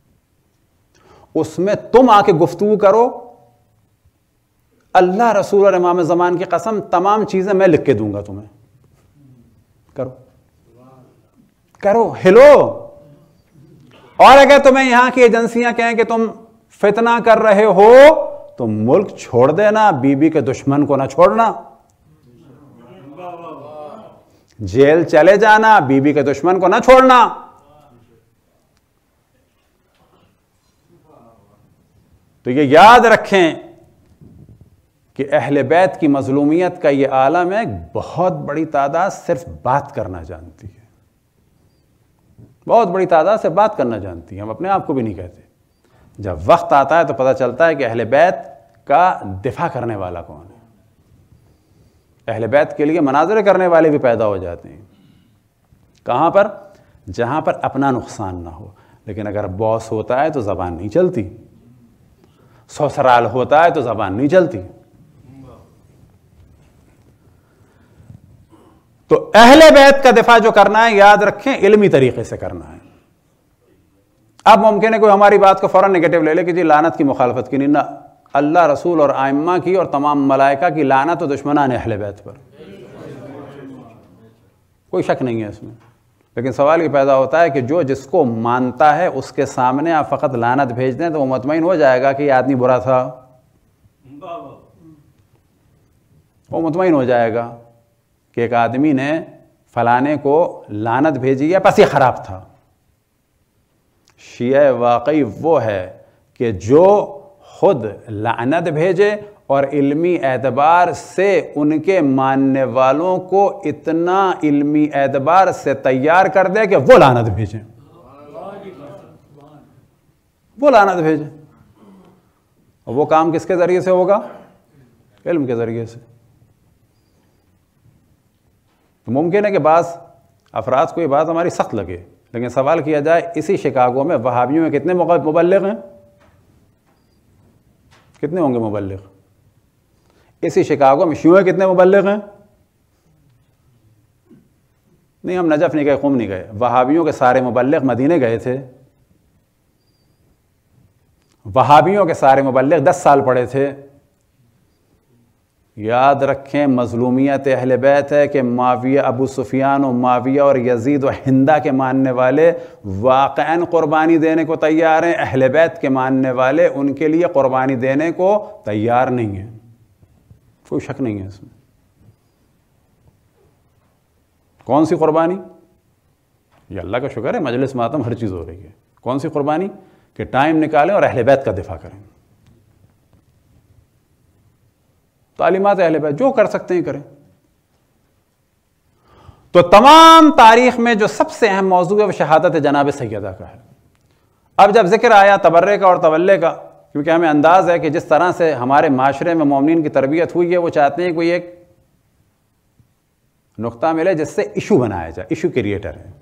اس میں تم آ کے گفتگو کرو، اللہ رسول اور امام زمان کی قسم تمام چیزیں میں لکھ کے دوں گا تمہیں. کرو کرو ہلو. اور اگر تمہیں یہاں کی ایجنسیاں کہیں کہ تم فتنہ کر رہے ہو تو ملک چھوڑ دینا، بی بی کے دشمن کو نہ چھوڑنا، جیل چلے جانا، بی بی کے دشمن کو نہ چھوڑنا. تو یہ یاد رکھیں کہ اہل بیت کی مظلومیت کا یہ عالم ہے، بہت بڑی تعداد صرف بات کرنا جانتی ہے، بہت بڑی تعداد سے بات کرنا جانتی ہے. ہم اپنے آپ کو بھی نہیں کہتے. جب وقت آتا ہے تو پتہ چلتا ہے کہ اہل بیت کا دفاع کرنے والا کون ہے. اہل بیت کے لیے مناظرے کرنے والے بھی پیدا ہو جاتے ہیں. کہاں پر؟ جہاں پر اپنا نقصان نہ ہو. لیکن اگر باس ہوتا ہے تو زبان نہیں چلتی، سسرال ہوتا ہے تو زبان نہیں چلتی. تو اہل بیت کا دفاع جو کرنا ہے یاد رکھیں علمی طریقے سے کرنا ہے. اب ممکن ہے کوئی ہماری بات کو فوراً نگیٹو لے لے کہ جی لعنت کی مخالفت کی نہیں، نہ، اللہ، رسول اور ائمہ کی اور تمام ملائکہ کی لعنت و دشمنان اہل بیت پر، کوئی شک نہیں ہے اس میں۔ لیکن سوال یہ پیدا ہوتا ہے کہ جو جس کو مانتا ہے اس کے سامنے آپ فقط لعنت بھیج دیں تو وہ مطمئن ہو جائے گا کہ یہ آدمی برا تھا، وہ مطمئن ہو جائے گا کہ ایک آدمی نے فلانے کو لعنت بھیجی ہے پس یہ خراب تھا۔ شیعہ واقعی وہ ہے کہ جو خود لعنت بھیجے اور علمی اعتبار سے ان کے ماننے والوں کو اتنا علمی اعتبار سے تیار کر دے کہ وہ لعنت بھیجیں، وہ لعنت بھیجیں۔ اور وہ کام کس کے ذریعے سے ہوگا؟ علم کے ذریعے سے۔ تو ممکن ہے کہ بعض افراد کو یہ بات ہماری سخت لگے، لیکن سوال کیا جائے اسی شکاگو میں وہابیوں میں کتنے مبلغ ہیں؟ کتنے ہوں گے مبلغ؟ اسی شکاگو میں شیعہ کتنے مبلغ ہیں؟ نہیں، ہم نجف نہیں گئے، قم نہیں گئے، وہابیوں کے سارے مبلغ مدینے گئے تھے، وہابیوں کے سارے مبلغ دس سال پڑے تھے۔ یاد رکھیں مظلومیت اہل بیت ہے کہ معاویہ، ابو سفیان و معاویہ اور یزید و ہندہ کے ماننے والے واقعاً قربانی دینے کو تیار ہیں، اہل بیت کے ماننے والے ان کے لیے قربانی دینے کو تیار نہیں ہیں، کوئی شک نہیں ہے اس میں۔ کون سی قربانی؟ یہ اللہ کا شکر ہے مجلس ماتم ہر چیز ہو رہی ہے۔ کون سی قربانی؟ کہ ٹائم نکالیں اور اہل بیت کا دفاع کریں، تعلیمات اہل بیت جو کر سکتے ہیں کریں۔ تو تمام تاریخ میں جو سب سے اہم موضوع ہے وہ شہادت جناب سیدہ کا ہے۔ اب جب ذکر آیا تبرے کا اور تولے کا، کیونکہ ہمیں انداز ہے کہ جس طرح سے ہمارے معاشرے میں مومنین کی تربیت ہوئی ہے وہ چاہتے ہیں کوئی ایک نقطہ ملے جس سے ایشو بنایا جائے، ایشو کریٹر ہے۔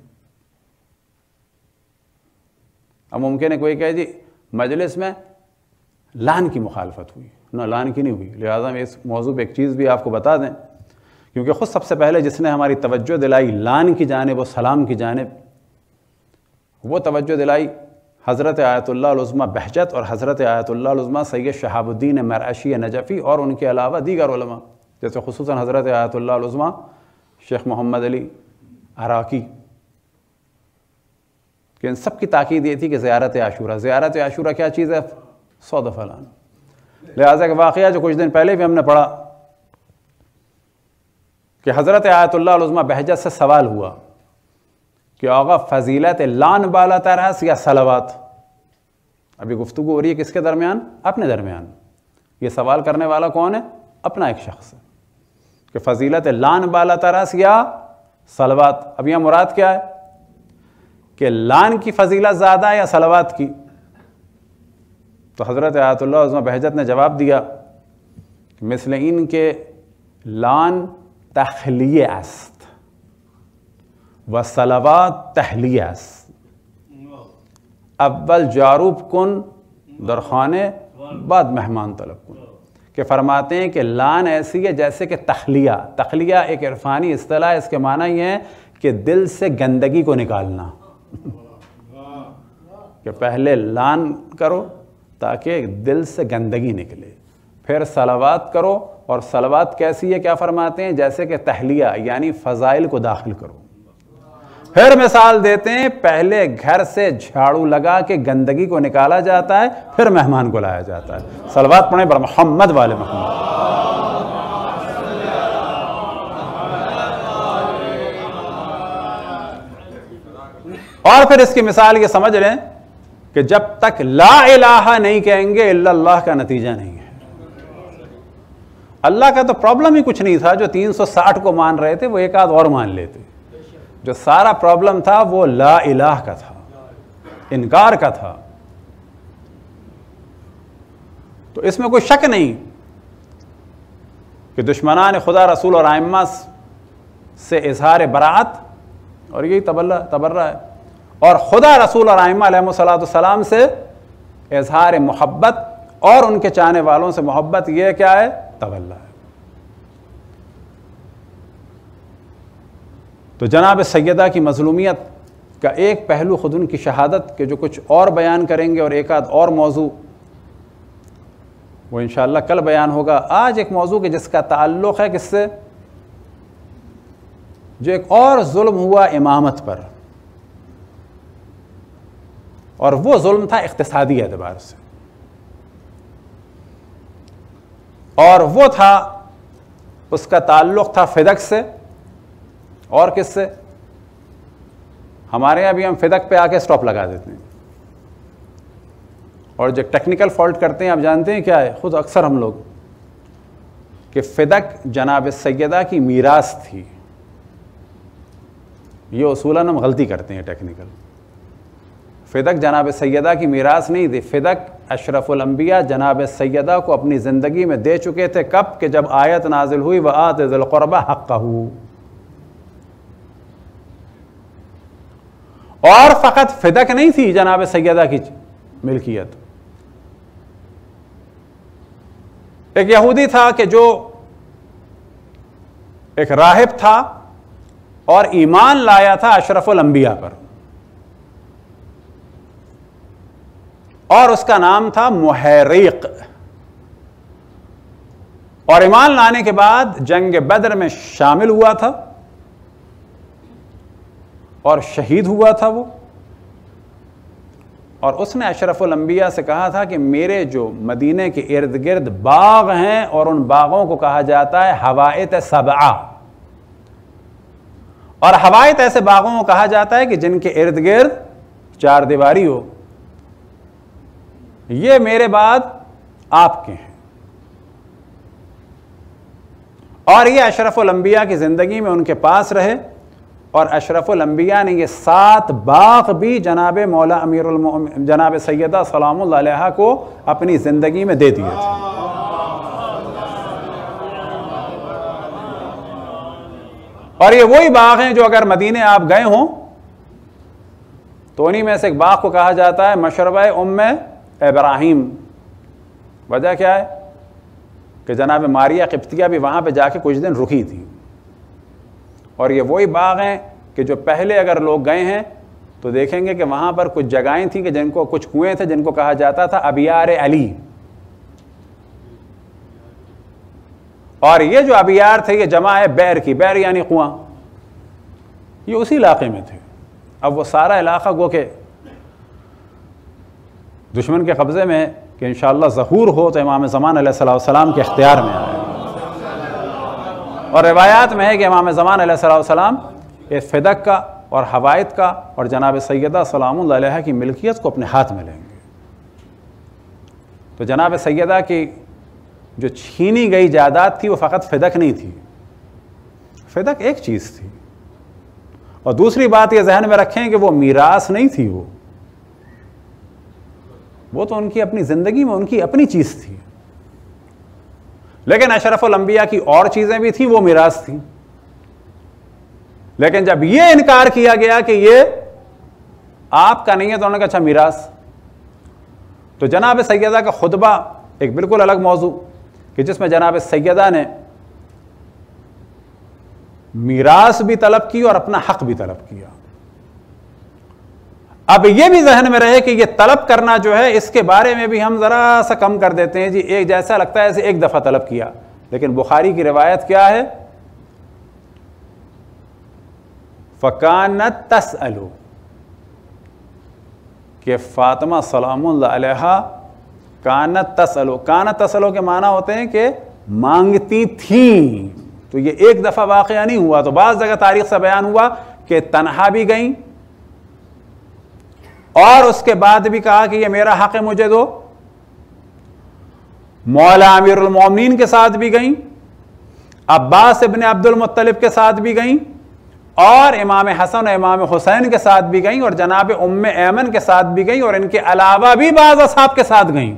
اب ممکن ہے کوئی کہے جی مجلس میں لعن کی مخالفت ہوئی، نہ لعن کی نہیں ہوئی، لہٰذا میں اس موضوع پہ ایک چیز بھی آپ کو بتا دیں، کیونکہ خود سب سے پہلے جس نے ہماری توجہ دلائی لعن کی جانب و سلام کی جانب، وہ توجہ دلائی حضرت آیت اللہ العظمیٰ بہجت اور حضرت آیت اللہ العظمیٰ سید شہاب الدین مرعشی نجفی اور ان کے علاوہ دیگر علماء، جیسے خصوصاً حضرت آیت اللہ العظمیٰ شیخ محمد علی عراقی، کہ ان سب کی تاکید یہ تھی کہ زیارت عاشورہ، زیارت عاشورہ کیا چیز ہے؟ سو دفعہ لانا۔ لہٰذا کہ واقعہ جو کچھ دن پہلے بھی ہم نے پڑھا کہ حضرت آیت اللہ العظمیٰ بہجت سے سوال ہوا کہ آقا فضیلت لعن بالا تر ہے یا صلوات؟ ابھی گفتگو ہو رہی ہے کس کے درمیان؟ اپنے درمیان۔ یہ سوال کرنے والا کون ہے؟ اپنا ایک شخص ہے کہ فضیلت لعن بالا تر ہے یا صلوات؟ اب یہاں مراد کیا ہے کہ لعن کی فضیلت زیادہ ہے یا صلوات کی؟ تو حضرت آیت اللہ العظمیٰ بہجت نے جواب دیا کہ مثل ان کے لعن تخلیه است و صلوات تحلیه است، اول جاروب کن در خانے بعد مہمان طلب کن، کہ فرماتے ہیں کہ لعن ایسی ہے جیسے کہ تخلیہ، تخلیہ ایک عرفانی اصطلاح، اس کے معنی یہ ہے کہ دل سے گندگی کو نکالنا، کہ پہلے لعن کرو تاکہ دل سے گندگی نکلے، پھر صلوات کرو، اور صلوات کیسی ہے کیا فرماتے ہیں؟ جیسے کہ تحلیہ یعنی فضائل کو داخل کرو۔ پھر مثال دیتے ہیں پہلے گھر سے جھاڑو لگا کے گندگی کو نکالا جاتا ہے، پھر مہمان کو لایا جاتا ہے۔ صلوات پڑھیں پر محمد والے محمد۔ اور پھر اس کی مثال یہ سمجھ لیں کہ جب تک لا الہ نہیں کہیں گے الا اللہ کا نتیجہ نہیں ہے۔ اللہ کا تو پرابلم ہی کچھ نہیں تھا، جو تین سو ساٹھ کو مان رہے تھے وہ ایک آدھ اور مان لیتے، جو سارا پرابلم تھا وہ لا الہ کا تھا، انکار کا تھا۔ تو اس میں کوئی شک نہیں کہ دشمنان خدا رسول اور ائمہ سے اظہار براعت، اور یہی تبرہ ہے، اور خدا رسول اور ائمہ علیہ الصلوۃ والسلام سے اظہار محبت اور ان کے چاہنے والوں سے محبت، یہ کیا ہے؟ تولا ہے۔ تو جناب سیدہ کی مظلومیت کا ایک پہلو خود ان کی شہادت کے جو کچھ اور بیان کریں گے، اور ایک آدھ اور موضوع وہ انشاءاللہ کل بیان ہوگا۔ آج ایک موضوع کے جس کا تعلق ہے کس سے، جو ایک اور ظلم ہوا امامت پر، اور وہ ظلم تھا اقتصادی اعتبار سے، اور وہ تھا، اس کا تعلق تھا فدق سے، اور کس سے؟ ہمارے یہاں بھی ہم فدق پہ آ کے سٹاپ لگا دیتے ہیں، اور جو ٹیکنیکل فالٹ کرتے ہیں آپ جانتے ہیں کیا ہے خود اکثر ہم لوگ، کہ فدق جناب سیدہ کی میراث تھی۔ یہ اصولاً ہم غلطی کرتے ہیں ٹیکنیکل۔ فدق جناب سیدہ کی میراث نہیں تھی، فدق اشرف الانبیاء جناب سیدہ کو اپنی زندگی میں دے چکے تھے۔ کب کہ جب آیت نازل ہوئی وَآتِ ذِی الْقُرْبَىٰ حَقَّهُ، اور فقط فدق نہیں تھی جناب سیدہ کی ملکیت۔ ایک یہودی تھا کہ جو ایک راہب تھا اور ایمان لایا تھا اشرف الانبیاء پر، اور اس کا نام تھا محیریق، اور ایمان لانے کے بعد جنگ بدر میں شامل ہوا تھا اور شہید ہوا تھا وہ، اور اس نے اشرف الانبیاء سے کہا تھا کہ میرے جو مدینے کے ارد گرد باغ ہیں، اور ان باغوں کو کہا جاتا ہے حوائط سبعہ، اور حوائط ایسے باغوں کو کہا جاتا ہے کہ جن کے ارد گرد چار دیواری ہو، یہ میرے بعد آپ کے ہیں، اور یہ اشرف الانبیاء کی زندگی میں ان کے پاس رہے، اور اشرف الانبیاء نے یہ سات باغ بھی جناب مولا امیر المؤمنین جناب سیدہ سلام اللہ علیہا کو اپنی زندگی میں دے دیے تھے۔ اور یہ وہی باغ ہیں جو اگر مدینے آپ گئے ہوں تو انہی میں سے ایک باغ کو کہا جاتا ہے مشربہ ام ابراہیم۔ وجہ کیا ہے کہ جناب ماریہ قبطیہ بھی وہاں پہ جا کے کچھ دن رکی تھی، اور یہ وہی باغ ہیں کہ جو پہلے اگر لوگ گئے ہیں تو دیکھیں گے کہ وہاں پر کچھ جگہیں تھیں کہ جن کو کچھ کنویں تھے جن کو کہا جاتا تھا ابیار علی، اور یہ جو ابیار تھے یہ جمع ہے بیر کی، بیر یعنی کنواں، یہ اسی علاقے میں تھے۔ اب وہ سارا علاقہ گو کہ دشمن کے قبضے میں ہے کہ انشاءاللہ ظہور ہو تو امام زمان علیہ السلام کے اختیار میں آئے، اور روایات میں ہے کہ امام زمان علیہ السلام اس فدق کا اور حوائط کا اور جناب سیدہ سلام اللہ علیہ کی ملکیت کو اپنے ہاتھ میں لیں گے۔ تو جناب سیدہ کی جو چھینی گئی جائیداد تھی وہ فقط فدق نہیں تھی، فدق ایک چیز تھی، اور دوسری بات یہ ذہن میں رکھیں کہ وہ میراث نہیں تھی، وہ وہ تو ان کی اپنی زندگی میں ان کی اپنی چیز تھی، لیکن اشرف الانبیاء کی اور چیزیں بھی تھیں، وہ میراث تھیں۔ لیکن جب یہ انکار کیا گیا کہ یہ آپ کا نہیں ہے تو انہوں نے کہا اچھا میراث، تو جناب سیدہ کا خطبہ ایک بالکل الگ موضوع کہ جس میں جناب سیدہ نے میراث بھی طلب کی اور اپنا حق بھی طلب کیا۔ اب یہ بھی ذہن میں رہے کہ یہ طلب کرنا جو ہے اس کے بارے میں بھی ہم ذرا سا کم کر دیتے ہیں، جی ایک جیسا لگتا ہے ایسے ایک دفعہ طلب کیا، لیکن بخاری کی روایت کیا ہے؟ فَكَانَتْ تَسْأَلُ، کہ فاطمہ سلام اللہ علیہا کانت تسألو، کانت تسألو کے معنی ہوتے ہیں کہ مانگتی تھیں، تو یہ ایک دفعہ واقعہ نہیں ہوا، تو بعض جگہ تاریخ سے بیان ہوا کہ تنہا بھی گئیں اور اس کے بعد بھی کہا کہ یہ میرا حق ہے مجھے دو، مولا امیر المومنین کے ساتھ بھی گئیں، عباس ابن عبد المطلب کے ساتھ بھی گئیں، اور امام حسن و امام حسین کے ساتھ بھی گئیں، اور جناب ام ایمن کے ساتھ بھی گئیں، اور ان کے علاوہ بھی بعض اصحاب کے ساتھ گئیں۔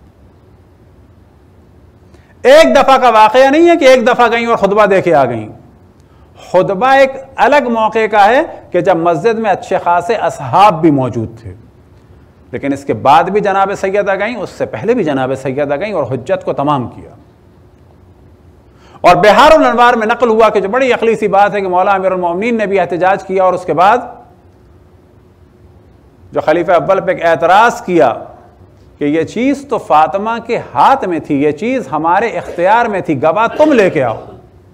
ایک دفعہ کا واقعہ نہیں ہے کہ ایک دفعہ گئیں اور خطبہ دے کے آ گئیں، خطبہ ایک الگ موقع کا ہے کہ جب مسجد میں اچھے خاصے اصحاب بھی موجود تھے، لیکن اس کے بعد بھی جناب سیدہ گئیں، اس سے پہلے بھی جناب سیدہ گئیں اور حجت کو تمام کیا۔ اور بہار الانوار میں نقل ہوا کہ جو بڑی عقلی سی بات ہے کہ مولا امیر المومنین نے بھی احتجاج کیا، اور اس کے بعد جو خلیفہ اول پہ ایک اعتراض کیا کہ یہ چیز تو فاطمہ کے ہاتھ میں تھی، یہ چیز ہمارے اختیار میں تھی، گواہ تم لے کے آؤ.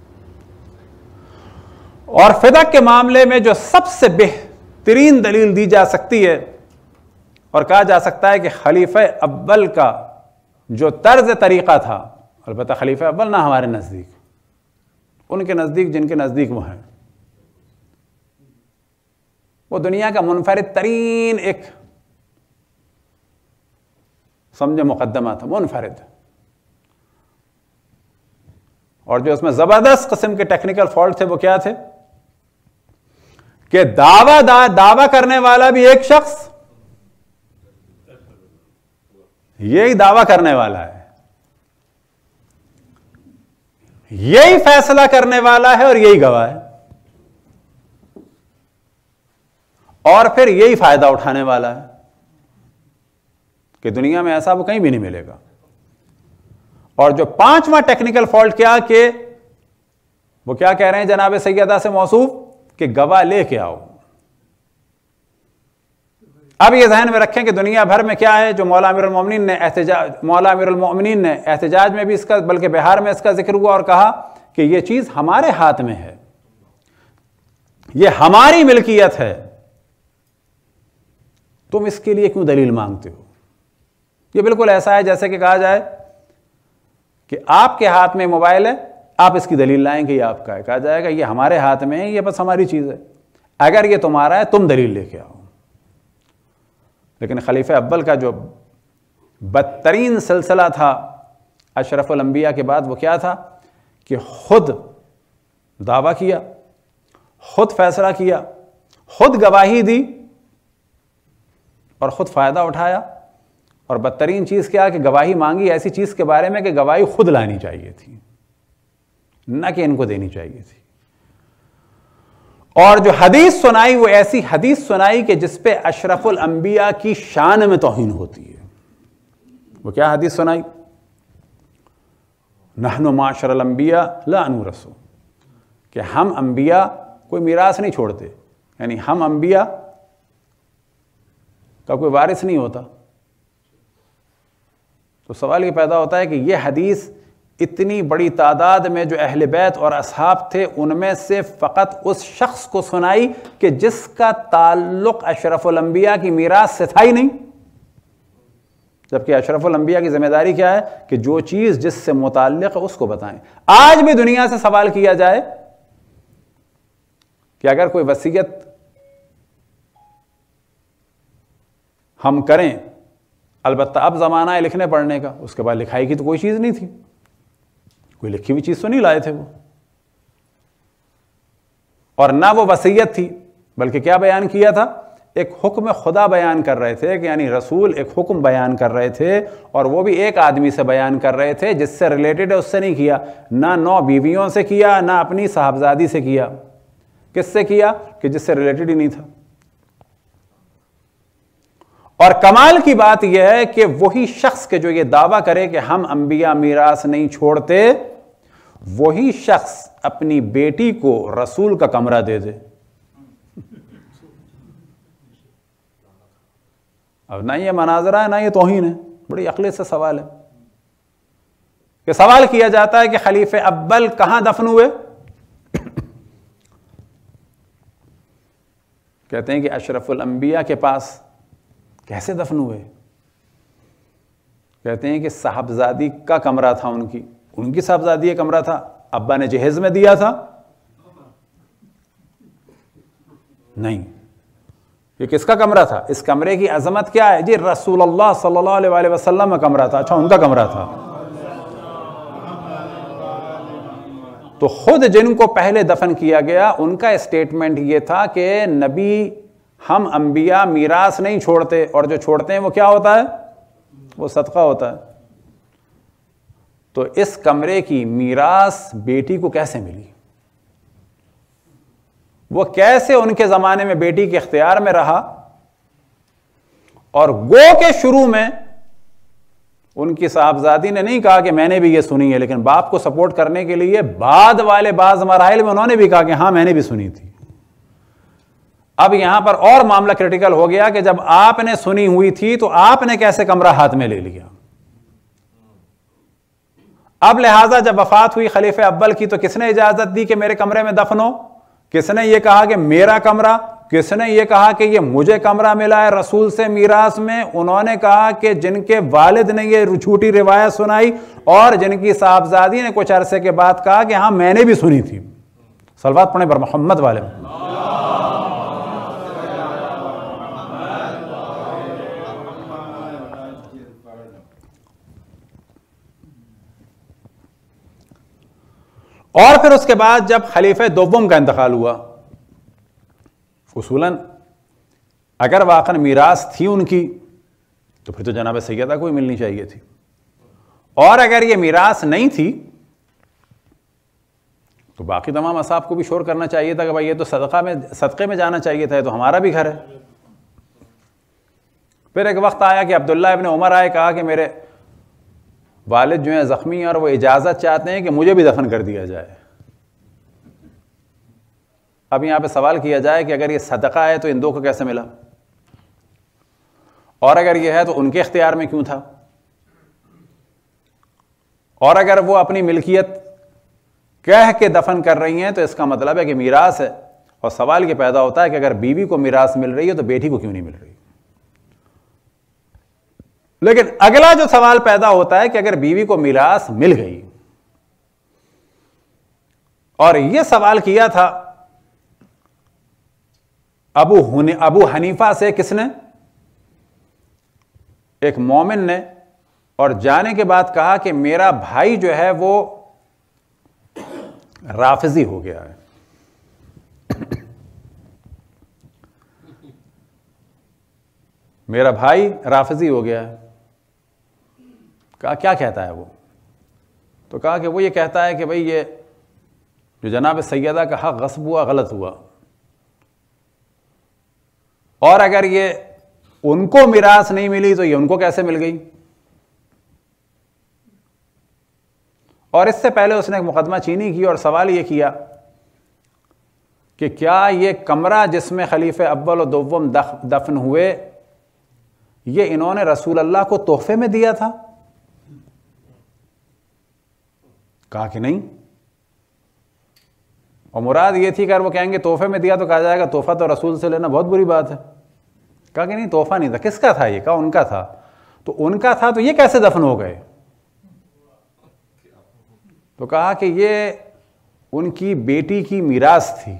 اور فدق کے معاملے میں جو سب سے بہترین دلیل دی جا سکتی ہے اور کہا جا سکتا ہے کہ خلیفہ اول کا جو طرز طریقہ تھا، البتہ خلیفہ اول نہ ہمارے نزدیک، ان کے نزدیک جن کے نزدیک وہ ہیں، وہ دنیا کا منفرد ترین ایک سمجھے مقدمہ تھا، منفرد. اور جو اس میں زبردست قسم کے ٹیکنیکل فالٹ تھے وہ کیا تھے کہ دعویٰ دعویٰ کرنے والا بھی ایک شخص یہی دعویٰ کرنے والا ہے، یہی فیصلہ کرنے والا ہے اور یہی گواہ ہے، اور پھر یہی فائدہ اٹھانے والا ہے کہ دنیا میں ایسا وہ کہیں بھی نہیں ملے گا. اور جو پانچواں ٹیکنیکل فالٹ کیا کہ وہ کیا کہہ رہے ہیں جناب سیدہ سے موصوف کہ گواہ لے کے آؤ. اب یہ ذہن میں رکھیں کہ دنیا بھر میں کیا ہے جو مولا امیر المومنین نے احتجاج مولا امیر المومنین نے احتجاج میں بھی اس کا بلکہ بہار میں اس کا ذکر ہوا اور کہا کہ یہ چیز ہمارے ہاتھ میں ہے، یہ ہماری ملکیت ہے، تم اس کے لیے کیوں دلیل مانگتے ہو. یہ بالکل ایسا ہے جیسے کہ کہا جائے کہ آپ کے ہاتھ میں موبائل ہے، آپ اس کی دلیل لائیں گے یہ آپ کا ہے، کہا جائے گا یہ ہمارے ہاتھ میں ہے، یہ بس ہماری چیز ہے، اگر یہ تمہارا ہے تم دلیل لے کے آؤ. لیکن خلیفہ اول کا جو بدترین سلسلہ تھا اشرف الانبیاء کے بعد وہ کیا تھا کہ خود دعویٰ کیا، خود فیصلہ کیا، خود گواہی دی اور خود فائدہ اٹھایا. اور بدترین چیز کیا کہ گواہی مانگی ایسی چیز کے بارے میں کہ گواہی خود لانی چاہیے تھی، نہ کہ ان کو دینی چاہیے تھی. اور جو حدیث سنائی وہ ایسی حدیث سنائی کہ جس پہ اشرف الانبیاء کی شان میں توہین ہوتی ہے. وہ کیا حدیث سنائی؟ نحن معاشر الانبیاء لا نورث، کہ ہم انبیاء کوئی میراث نہیں چھوڑتے، یعنی ہم انبیاء کا کوئی وارث نہیں ہوتا. تو سوال یہ پیدا ہوتا ہے کہ یہ حدیث اتنی بڑی تعداد میں جو اہل بیت اور اصحاب تھے ان میں سے فقط اس شخص کو سنائی کہ جس کا تعلق اشرف الانبیاء کی میراث سے تھا ہی نہیں، جبکہ اشرف الانبیاء کی ذمہ داری کیا ہے کہ جو چیز جس سے متعلق ہے اس کو بتائیں. آج بھی دنیا سے سوال کیا جائے کہ اگر کوئی وصیت ہم کریں، البتہ اب زمانہ ہے لکھنے پڑھنے کا، اس کے بعد لکھائی کی تو کوئی چیز نہیں تھی، کوئی لکھی ہوئی چیز تو نہیں لائے تھے وہ، اور نہ وہ وصیت تھی، بلکہ کیا بیان کیا تھا؟ ایک حکم خدا بیان کر رہے تھے، کہ یعنی رسول ایک حکم بیان کر رہے تھے اور وہ بھی ایک آدمی سے بیان کر رہے تھے جس سے ریلیٹڈ ہے اس سے نہیں کیا، نہ نو بیویوں سے کیا، نہ اپنی صاحبزادی سے کیا. کس سے کیا؟ کہ جس سے ریلیٹڈ ہی نہیں تھا. اور کمال کی بات یہ ہے کہ وہی شخص کے جو یہ دعویٰ کرے کہ ہم انبیاء میراث نہیں چھوڑتے، وہی شخص اپنی بیٹی کو رسول کا کمرہ دے دے. اب نہ یہ مناظرہ ہے نہ یہ توہین ہے، بڑی عقل سے سوال ہے. کہ سوال کیا جاتا ہے کہ خلیفہ اول کہاں دفن ہوئے؟ کہتے ہیں کہ اشرف الانبیاء کے پاس. کیسے دفن ہوئے؟ کہتے ہیں کہ صاحبزادی کا کمرہ تھا، ان کی ان کی صاحبزادی کا کمرہ تھا، ابا نے جہیز میں دیا تھا؟ نہیں. یہ کس کا کمرہ تھا؟ اس کمرے کی عظمت کیا ہے جی؟ رسول اللہ صلی اللہ علیہ وآلہ وسلم کا کمرہ تھا. اچھا ان کا کمرہ تھا. تو خود جن کو پہلے دفن کیا گیا ان کا اسٹیٹمنٹ یہ تھا کہ نبی ہم انبیاء میراث نہیں چھوڑتے، اور جو چھوڑتے ہیں وہ کیا ہوتا ہے؟ وہ صدقہ ہوتا ہے. تو اس کمرے کی میراث بیٹی کو کیسے ملی؟ وہ کیسے ان کے زمانے میں بیٹی کے اختیار میں رہا؟ اور گو کے شروع میں ان کی صاحبزادی نے نہیں کہا کہ میں نے بھی یہ سنی ہے، لیکن باپ کو سپورٹ کرنے کے لیے بعد والے بعض مراحل میں انہوں نے بھی کہا کہ ہاں میں نے بھی سنی تھی. اب یہاں پر اور معاملہ کریٹیکل ہو گیا کہ جب آپ نے سنی ہوئی تھی تو آپ نے کیسے کمرہ ہاتھ میں لے لیا؟ اب لہٰذا جب وفات ہوئی خلیفہ اول کی تو کس نے اجازت دی کہ میرے کمرے میں دفن ہو؟ کس نے یہ کہا کہ میرا کمرہ؟ کس نے یہ کہا کہ یہ مجھے کمرہ ملا ہے رسول سے میراث میں؟ انہوں نے کہا کہ جن کے والد نے یہ جھوٹی روایت سنائی اور جن کی صاحبزادی نے کچھ عرصے کے بعد کہا کہ ہاں میں نے بھی سنی تھی. صلوات پڑھیں بر محمد والے. اور پھر اس کے بعد جب خلیفہ دوم کا انتقال ہوا، اصولاً اگر واقعاً میراث تھی ان کی تو پھر تو جناب سیدہ کو ہی ملنی چاہیے تھی، اور اگر یہ میراث نہیں تھی تو باقی تمام اصحاب کو بھی شور کرنا چاہیے تھا کہ بھائی یہ تو صدقہ میں صدقے میں جانا چاہیے تھا، یہ تو ہمارا بھی گھر ہے. پھر ایک وقت آیا کہ عبداللہ ابن عمر آئے، کہا کہ میرے والد جو ہیں زخمی ہیں اور وہ اجازت چاہتے ہیں کہ مجھے بھی دفن کر دیا جائے. اب یہاں پہ سوال کیا جائے کہ اگر یہ صدقہ ہے تو ان دو کو کیسے ملا، اور اگر یہ ہے تو ان کے اختیار میں کیوں تھا، اور اگر وہ اپنی ملکیت کہہ کے دفن کر رہی ہیں تو اس کا مطلب ہے کہ میراث ہے. اور سوال یہ پیدا ہوتا ہے کہ اگر بیوی کو میراث مل رہی ہے تو بیٹی کو کیوں نہیں مل رہی؟ لیکن اگلا جو سوال پیدا ہوتا ہے کہ اگر بیوی کو میراث مل گئی، اور یہ سوال کیا تھا ابو ابو حنیفہ سے کس نے؟ ایک مومن نے، اور جانے کے بعد کہا کہ میرا بھائی جو ہے وہ رافضی ہو گیا ہے. میرا بھائی رافضی ہو گیا ہے. کہا کیا کہتا ہے وہ؟ تو کہا کہ وہ یہ کہتا ہے کہ بھئی یہ جو جناب سیدہ کا حق غصب ہوا غلط ہوا، اور اگر یہ ان کو میراث نہیں ملی تو یہ ان کو کیسے مل گئی؟ اور اس سے پہلے اس نے ایک مقدمہ چینی کی اور سوال یہ کیا کہ کیا یہ کمرہ جس میں خلیفہ اول و دوم دفن ہوئے یہ انہوں نے رسول اللہ کو تحفے میں دیا تھا؟ کہا کہ نہیں. اور مراد یہ تھی کہ اگر وہ کہیں گے تحفے میں دیا تو کہا جائے گا تحفہ تو رسول سے لینا بہت بری بات ہے. کہا کہ نہیں تحفہ نہیں تھا. کس کا تھا یہ؟ کہا ان کا تھا. تو ان کا تھا تو یہ کیسے دفن ہو گئے؟ تو کہا کہ یہ ان کی بیٹی کی میراث تھی.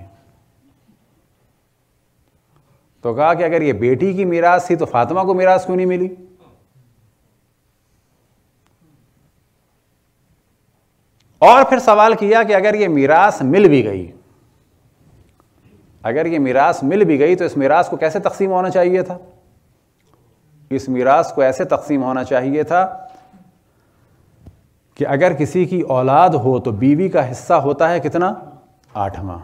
تو کہا کہ اگر یہ بیٹی کی میراث تھی تو فاطمہ کو میراث کیوں نہیں ملی؟ اور پھر سوال کیا کہ اگر یہ میراث مل بھی گئی اگر یہ میراث مل بھی گئی تو اس میراث کو کیسے تقسیم ہونا چاہیے تھا؟ اس میراث کو ایسے تقسیم ہونا چاہیے تھا کہ اگر کسی کی اولاد ہو تو بیوی کا حصہ ہوتا ہے کتنا؟ آٹھواں.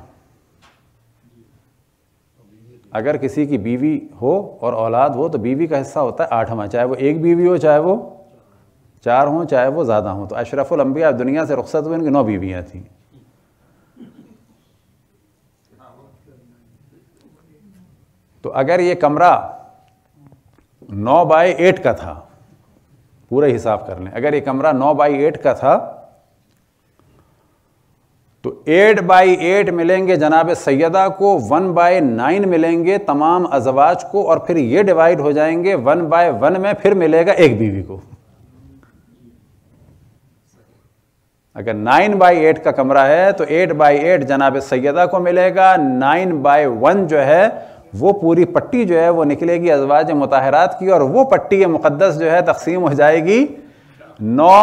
اگر کسی کی بیوی ہو اور اولاد ہو تو بیوی کا حصہ ہوتا ہے آٹھواں، چاہے وہ ایک بیوی ہو، چاہے وہ چار ہوں، چاہے وہ زیادہ ہوں. تو اشرف الانبیاء دنیا سے رخصت ہوئے، ان کی نو بیویاں تھیں. تو اگر یہ کمرہ نو بائی ایٹ کا تھا، پورے حساب کر لیں، اگر یہ کمرہ نو بائی ایٹ کا تھا تو ایٹ بائی ایٹ ملیں گے جناب سیدہ کو، ون بائی نائن ملیں گے تمام ازواج کو، اور پھر یہ ڈیوائیڈ ہو جائیں گے ون بائی ون میں پھر ملے گا ایک بیوی کو. اگر نائن بائی ایٹ کا کمرہ ہے تو ایٹ بائی ایٹ جناب سیدہ کو ملے گا، نائن بائی ون جو ہے وہ پوری پٹی جو ہے وہ نکلے گی ازواج مطہرات کی، اور وہ پٹی مقدس جو ہے تقسیم ہو جائے گی نو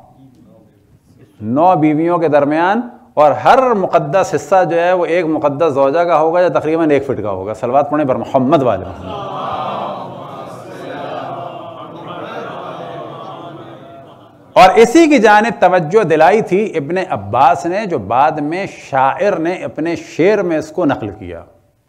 نو بیویوں کے درمیان، اور ہر مقدس حصہ جو ہے وہ ایک مقدس زوجہ کا ہوگا، جو تقریباً ایک فٹ کا ہوگا. صلوات پڑھیں بر محمد والے. اور اسی کی جانب توجہ دلائی تھی ابن عباس نے، جو بعد میں شاعر نے اپنے شعر میں اس کو نقل کیا.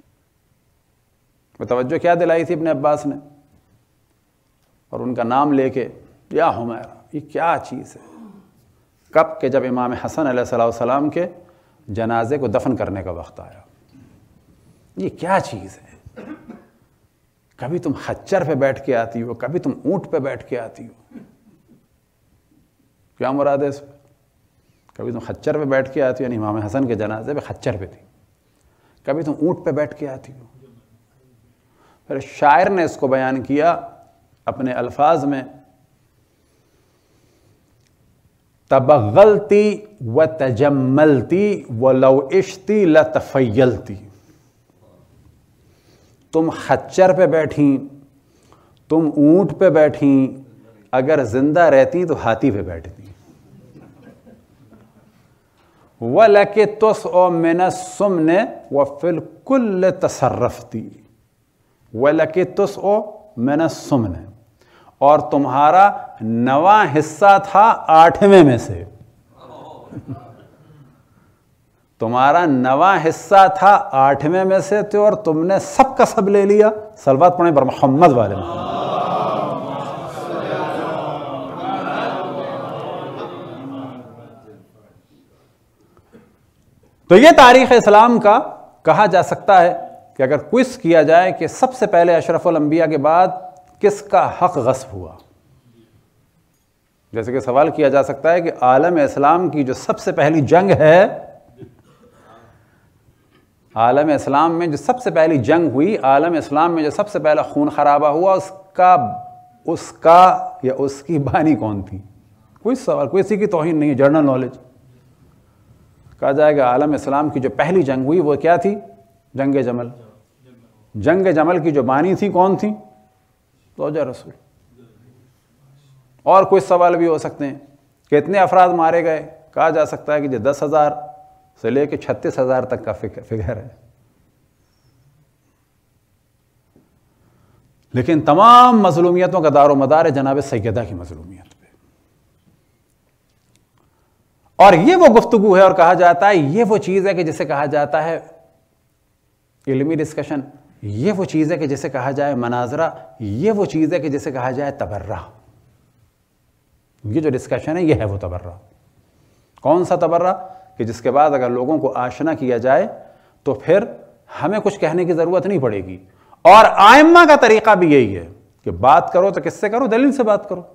وہ توجہ کیا دلائی تھی ابن عباس نے؟ اور ان کا نام لے کے یا حمیرہ، یہ کیا چیز ہے؟ کب کہ جب امام حسن علیہ السلام کے جنازے کو دفن کرنے کا وقت آیا. یہ کیا چیز ہے؟ کبھی تم خچر پہ بیٹھ کے آتی ہو، کبھی تم اونٹ پہ بیٹھ کے آتی ہو. کیا مراد ہے اس پہ؟ کبھی تم خچر پہ بیٹھ کے آتی ہو، یعنی امام حسن کے جنازے پہ خچر پہ تھی. کبھی تم اونٹ پہ بیٹھ کے آتی ہو. پھر شاعر نے اس کو بیان کیا اپنے الفاظ میں، تبغلتی و تجملتی ولو عشتی لتفیلتی. تم خچر پہ بیٹھیں، تم اونٹ پہ بیٹھیں، اگر زندہ رہتی تو ہاتھی پہ بیٹھتی. وَلَكِ تُسْعُ مِنَ السُّمْنِ وَفِي الْكُلِّ تَصَرَّفْتِ. وَلَكِ تُسْعُ مِنَ السُّمْنِ، اور تمہارا نواں حصہ تھا آٹھویں میں سے. تمہارا نواں حصہ تھا آٹھویں میں سے تھے، اور تم نے سب کا سب لے لیا. صلوات پڑھیں بر محمد والے میں. تو یہ تاریخ اسلام کا کہا جا سکتا ہے کہ اگر کوئز کیا جائے کہ سب سے پہلے اشرف الانبیاء کے بعد کس کا حق غصب ہوا، جیسے کہ سوال کیا جا سکتا ہے کہ عالم اسلام کی جو سب سے پہلی جنگ ہے، عالم اسلام میں جو سب سے پہلی جنگ ہوئی، عالم اسلام میں جو سب سے پہلا خون خرابہ ہوا، اس کا اس کا یا اس کی بانی کون تھی؟ کوئی سوال، کوئی اسی کی توہین نہیں ہے، جنرل نالج. کہا جائے گا عالم اسلام کی جو پہلی جنگ ہوئی وہ کیا تھی؟ جنگ جمل. جنگ جمل کی جو بانی تھی کون تھی؟ زوجہ رسول. اور کوئی سوال بھی ہو سکتے ہیں کہ اتنے افراد مارے گئے. کہا جا سکتا ہے کہ جو دس ہزار سے لے کے چھتیس ہزار تک کا فگر ہے. لیکن تمام مظلومیتوں کا دار و مدار ہے جناب سیدہ کی مظلومیت پہ. اور یہ وہ گفتگو ہے، اور کہا جاتا ہے یہ وہ چیز ہے کہ جسے کہا جاتا ہے علمی ڈسکشن، یہ وہ چیز ہے کہ جسے کہا جائے مناظرہ، یہ وہ چیز ہے کہ جسے کہا جائے تبرہ. یہ جو ڈسکشن ہے یہ ہے وہ تبرہ. کون سا تبرہ؟ کہ جس کے بعد اگر لوگوں کو آشنا کیا جائے تو پھر ہمیں کچھ کہنے کی ضرورت نہیں پڑے گی. اور ائمہ کا طریقہ بھی یہی ہے کہ بات کرو تو کس سے کرو؟ دلیل سے بات کرو.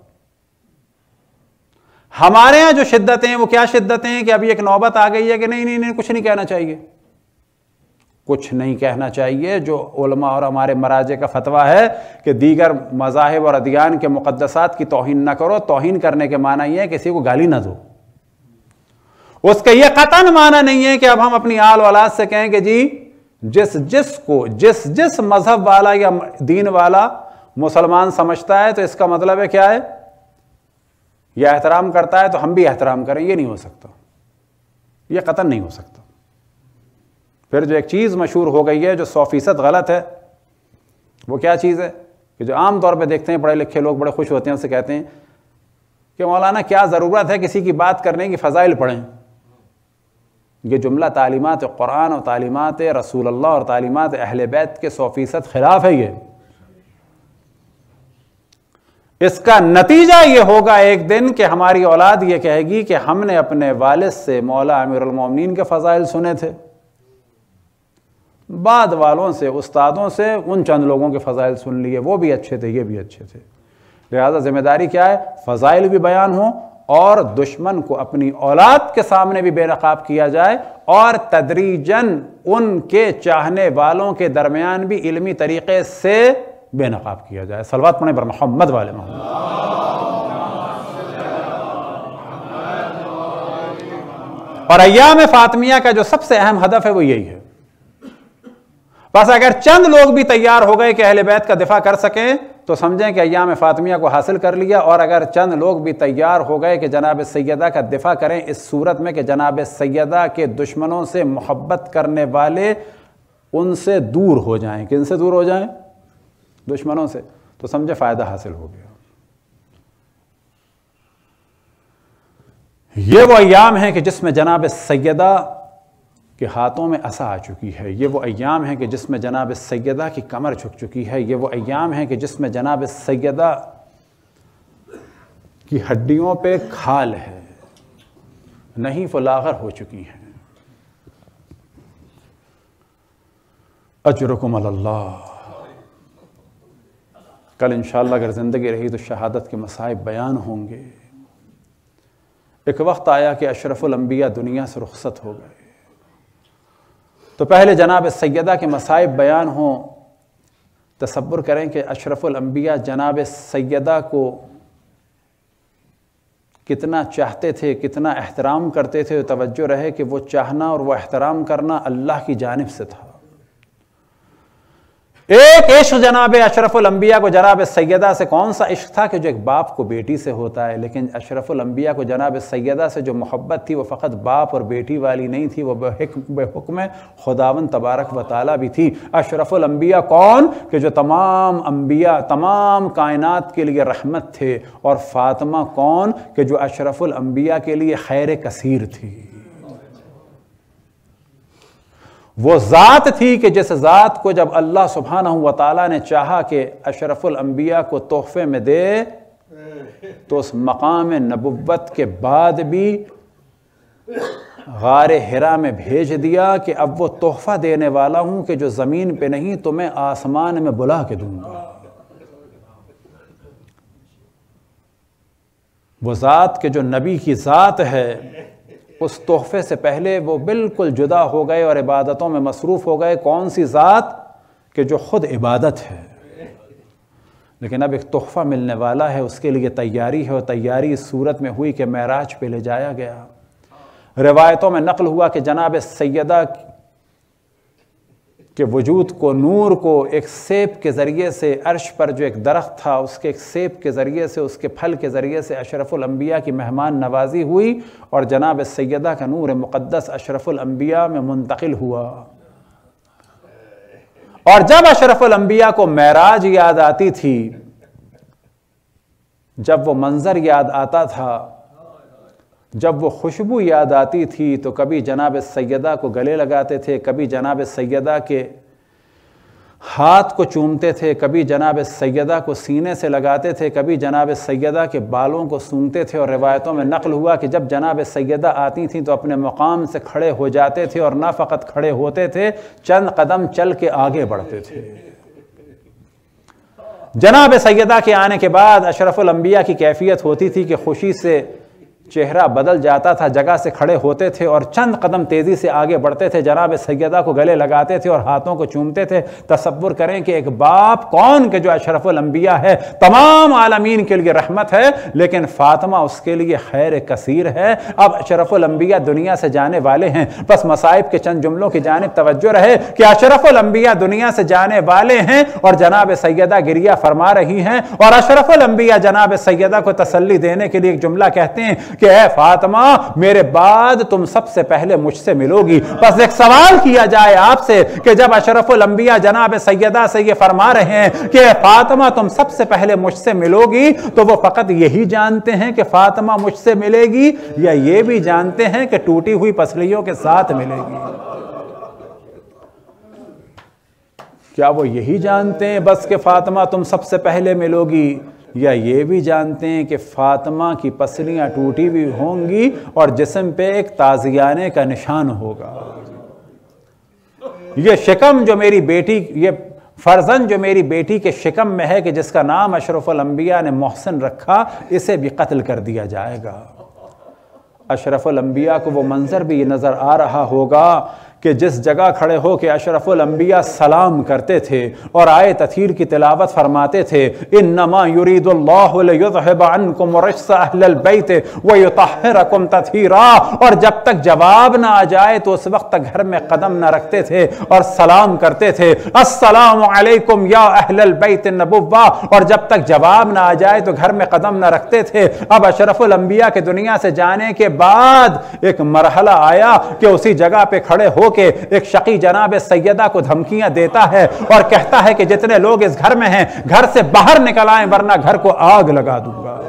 ہمارے ہاں جو شدتیں ہیں وہ کیا شدتیں ہیں کہ ابھی ایک نوبت آ گئی ہے کہ نہیں نہیں نہیں کچھ نہیں کہنا چاہیے، کچھ نہیں کہنا چاہیے. جو علماء اور ہمارے مراجع کا فتویٰ ہے کہ دیگر مذاہب اور ادیان کے مقدسات کی توہین نہ کرو. توہین کرنے کے معنی یہ ہے کسی کو گالی نہ دو. اس کا یہ قطعاً معنی نہیں ہے کہ اب ہم اپنی آل اولاد سے کہیں کہ جی جس جس کو جس جس مذہب والا یا دین والا مسلمان سمجھتا ہے تو اس کا مطلب ہے کیا ہے؟ یا احترام کرتا ہے تو ہم بھی احترام کریں. یہ نہیں ہو سکتا، یہ قطعاً نہیں ہو سکتا. پھر جو ایک چیز مشہور ہو گئی ہے جو سو فیصد غلط ہے، وہ کیا چیز ہے کہ جو عام طور پہ دیکھتے ہیں پڑھے لکھے لوگ بڑے خوش ہوتے ہیں، اس سے کہتے ہیں کہ مولانا کیا ضرورت ہے کسی کی بات کرنے کی، فضائل پڑھیں. یہ جملہ تعلیمات قرآن اور تعلیمات رسول اللہ اور تعلیمات اہل بیت کے سو فیصد خلاف ہے. یہ اس کا نتیجہ یہ ہوگا ایک دن کہ ہماری اولاد یہ کہے گی کہ ہم نے اپنے والد سے مولا امیر المومنین کے فضائل سنے تھے، بعد والوں سے استادوں سے ان چند لوگوں کے فضائل سن لیے، وہ بھی اچھے تھے یہ بھی اچھے تھے. لہذا ذمہ داری کیا ہے؟ فضائل بھی بیان ہوں اور دشمن کو اپنی اولاد کے سامنے بھی بے نقاب کیا جائے، اور تدریجاً ان کے چاہنے والوں کے درمیان بھی علمی طریقے سے بے نقاب کیا جائے. صلوات پڑھیں بر محمد والے محمد. اور ایام فاطمیہ کا جو سب سے اہم ہدف ہے وہ یہی ہے. بس اگر چند لوگ بھی تیار ہو گئے کہ اہل بیت کا دفاع کر سکیں تو سمجھیں کہ ایام فاطمیہ کو حاصل کر لیا. اور اگر چند لوگ بھی تیار ہو گئے کہ جناب سیدہ کا دفاع کریں اس صورت میں کہ جناب سیدہ کے دشمنوں سے محبت کرنے والے ان سے دور ہو جائیں. کن سے دور ہو جائیں؟ دشمنوں سے. تو سمجھے فائدہ حاصل ہو گیا. یہ وہ ایام ہیں کہ جس میں جناب سیدہ کے ہاتھوں میں عصا آ چکی ہے. یہ وہ ایام ہیں کہ جس میں جناب سیدہ کی کمر جھک چکی ہے. یہ وہ ایام ہیں کہ جس میں جناب سیدہ کی ہڈیوں پہ کھال ہے، نحیف و لاغر ہو چکی ہیں. اجرکم علی اللہ. کل انشاءاللہ اگر زندگی رہی تو شہادت کے مصائب بیان ہوں گے۔ ایک وقت آیا کہ اشرف الانبیاء دنیا سے رخصت ہو گئے، تو پہلے جناب سیدہ کے مصائب بیان ہوں۔ تصور کریں کہ اشرف الانبیاء جناب سیدہ کو کتنا چاہتے تھے، کتنا احترام کرتے تھے۔ توجہ رہے کہ وہ چاہنا اور وہ احترام کرنا اللہ کی جانب سے تھا۔ ایک عشق جناب اشرف الانبیاء کو جناب سیدہ سے کون سا عشق تھا کہ جو ایک باپ کو بیٹی سے ہوتا ہے، لیکن اشرف الانبیاء کو جناب سیدہ سے جو محبت تھی وہ فقط باپ اور بیٹی والی نہیں تھی، وہ بے حکم خداوند تبارک و تعالیٰ بھی تھی۔ اشرف الانبیاء کون کہ جو تمام انبیاء، تمام کائنات کے لیے رحمت تھے، اور فاطمہ کون کہ جو اشرف الانبیاء کے لیے خیر کثیر تھی۔ وہ ذات تھی کہ جس ذات کو جب اللہ سبحانہ و تعالیٰ نے چاہا کہ اشرف الانبیاء کو تحفے میں دے تو اس مقام نبوت کے بعد بھی غار حرا میں بھیج دیا کہ اب وہ تحفہ دینے والا ہوں کہ جو زمین پہ نہیں تو میں آسمان میں بلا کے دوں گا۔ وہ ذات کہ جو نبی کی ذات ہے، اس تحفے سے پہلے وہ بالکل جدا ہو گئے اور عبادتوں میں مصروف ہو گئے۔ کون سی ذات کہ جو خود عبادت ہے، لیکن اب ایک تحفہ ملنے والا ہے، اس کے لیے تیاری ہے، اور تیاری اس صورت میں ہوئی کہ معراج پہ لے جایا گیا۔ روایتوں میں نقل ہوا کہ جناب سیدہ کے وجود کو، نور کو ایک سیب کے ذریعے سے، عرش پر جو ایک درخت تھا اس کے ایک سیب کے ذریعے سے، اس کے پھل کے ذریعے سے اشرف الانبیاء کی مہمان نوازی ہوئی، اور جناب سیدہ کا نور مقدس اشرف الانبیاء میں منتقل ہوا۔ اور جب اشرف الانبیاء کو معراج یاد آتی تھی، جب وہ منظر یاد آتا تھا، جب وہ خوشبو یاد آتی تھی، تو کبھی جناب سیدہ کو گلے لگاتے تھے، کبھی جناب سیدہ کے ہاتھ کو چومتے تھے، کبھی جناب سیدہ کو سینے سے لگاتے تھے، کبھی جناب سیدہ کے بالوں کو سونگھتے تھے۔ اور روایتوں میں نقل ہوا کہ جب جناب سیدہ آتی تھیں تو اپنے مقام سے کھڑے ہو جاتے تھے، اور نہ فقط کھڑے ہوتے تھے، چند قدم چل کے آگے بڑھتے تھے۔ جناب سیدہ کے آنے کے بعد اشرف الانبیاء کی کیفیت ہوتی تھی کہ خوشی سے چہرہ بدل جاتا تھا، جگہ سے کھڑے ہوتے تھے اور چند قدم تیزی سے آگے بڑھتے تھے، جناب سیدہ کو گلے لگاتے تھے اور ہاتھوں کو چومتے تھے۔ تصور کریں کہ ایک باپ کون کہ جو اشرف الانبیاء ہے، تمام عالمین کے لیے رحمت ہے، لیکن فاطمہ اس کے لیے خیر کثیر ہے۔ اب اشرف الانبیاء دنیا سے جانے والے ہیں، بس مصائب کے چند جملوں کی جانب توجہ رہے کہ اشرف الانبیاء دنیا سے جانے والے ہیں، اور جناب سیدہ گریہ فرما رہی ہیں، اور اشرف الانبیاء جناب سیدہ کو تسلی دینے کے لیے ایک جملہ کہتے ہیں کہ اے فاطمہ، میرے بعد تم سب سے پہلے مجھ سے ملو گی۔ بس ایک سوال کیا جائے آپ سے کہ جب اشرف الانبیاء جناب سیدہ سے یہ فرما رہے ہیں کہ اے فاطمہ تم سب سے پہلے مجھ سے ملو گی، تو وہ فقط یہی جانتے ہیں کہ فاطمہ مجھ سے ملے گی، یا یہ بھی جانتے ہیں کہ ٹوٹی ہوئی پسلیوں کے ساتھ ملے گی؟ کیا وہ یہی جانتے ہیں بس کہ فاطمہ تم سب سے پہلے ملو گی، یا یہ بھی جانتے ہیں کہ فاطمہ کی پسلیاں ٹوٹی بھی ہوں گی اور جسم پہ ایک تازیانے کا نشان ہوگا؟ یہ شکم جو میری بیٹی، یہ فرزند جو میری بیٹی کے شکم میں ہے کہ جس کا نام اشرف الانبیاء نے محسن رکھا، اسے بھی قتل کر دیا جائے گا۔ اشرف الانبیاء کو وہ منظر بھی نظر آ رہا ہوگا کہ جس جگہ کھڑے ہو کے اشرف الانبیاء سلام کرتے تھے اور آیت تطہیر کی تلاوت فرماتے تھے، انما یرید اللہ لیذھب عنکم رجس اہل البیت ویطہرکم تطہیرا، اور جب تک جواب نہ آ جائے تو اس وقت تک گھر میں قدم نہ رکھتے تھے اور سلام کرتے تھے، السلام علیکم یا اہل البیت النبوہ، اور جب تک جواب نہ آ جائے تو گھر میں قدم نہ رکھتے تھے۔ اب اشرف الانبیاء کے دنیا سے جانے کے بعد ایک مرحلہ آیا کہ اسی جگہ پہ کھڑے ہو کہ ایک شقی جناب سیدہ کو دھمکیاں دیتا ہے اور کہتا ہے کہ جتنے لوگ اس گھر میں ہیں گھر سے باہر نکل آئیں ورنہ گھر کو آگ لگا دوں گا۔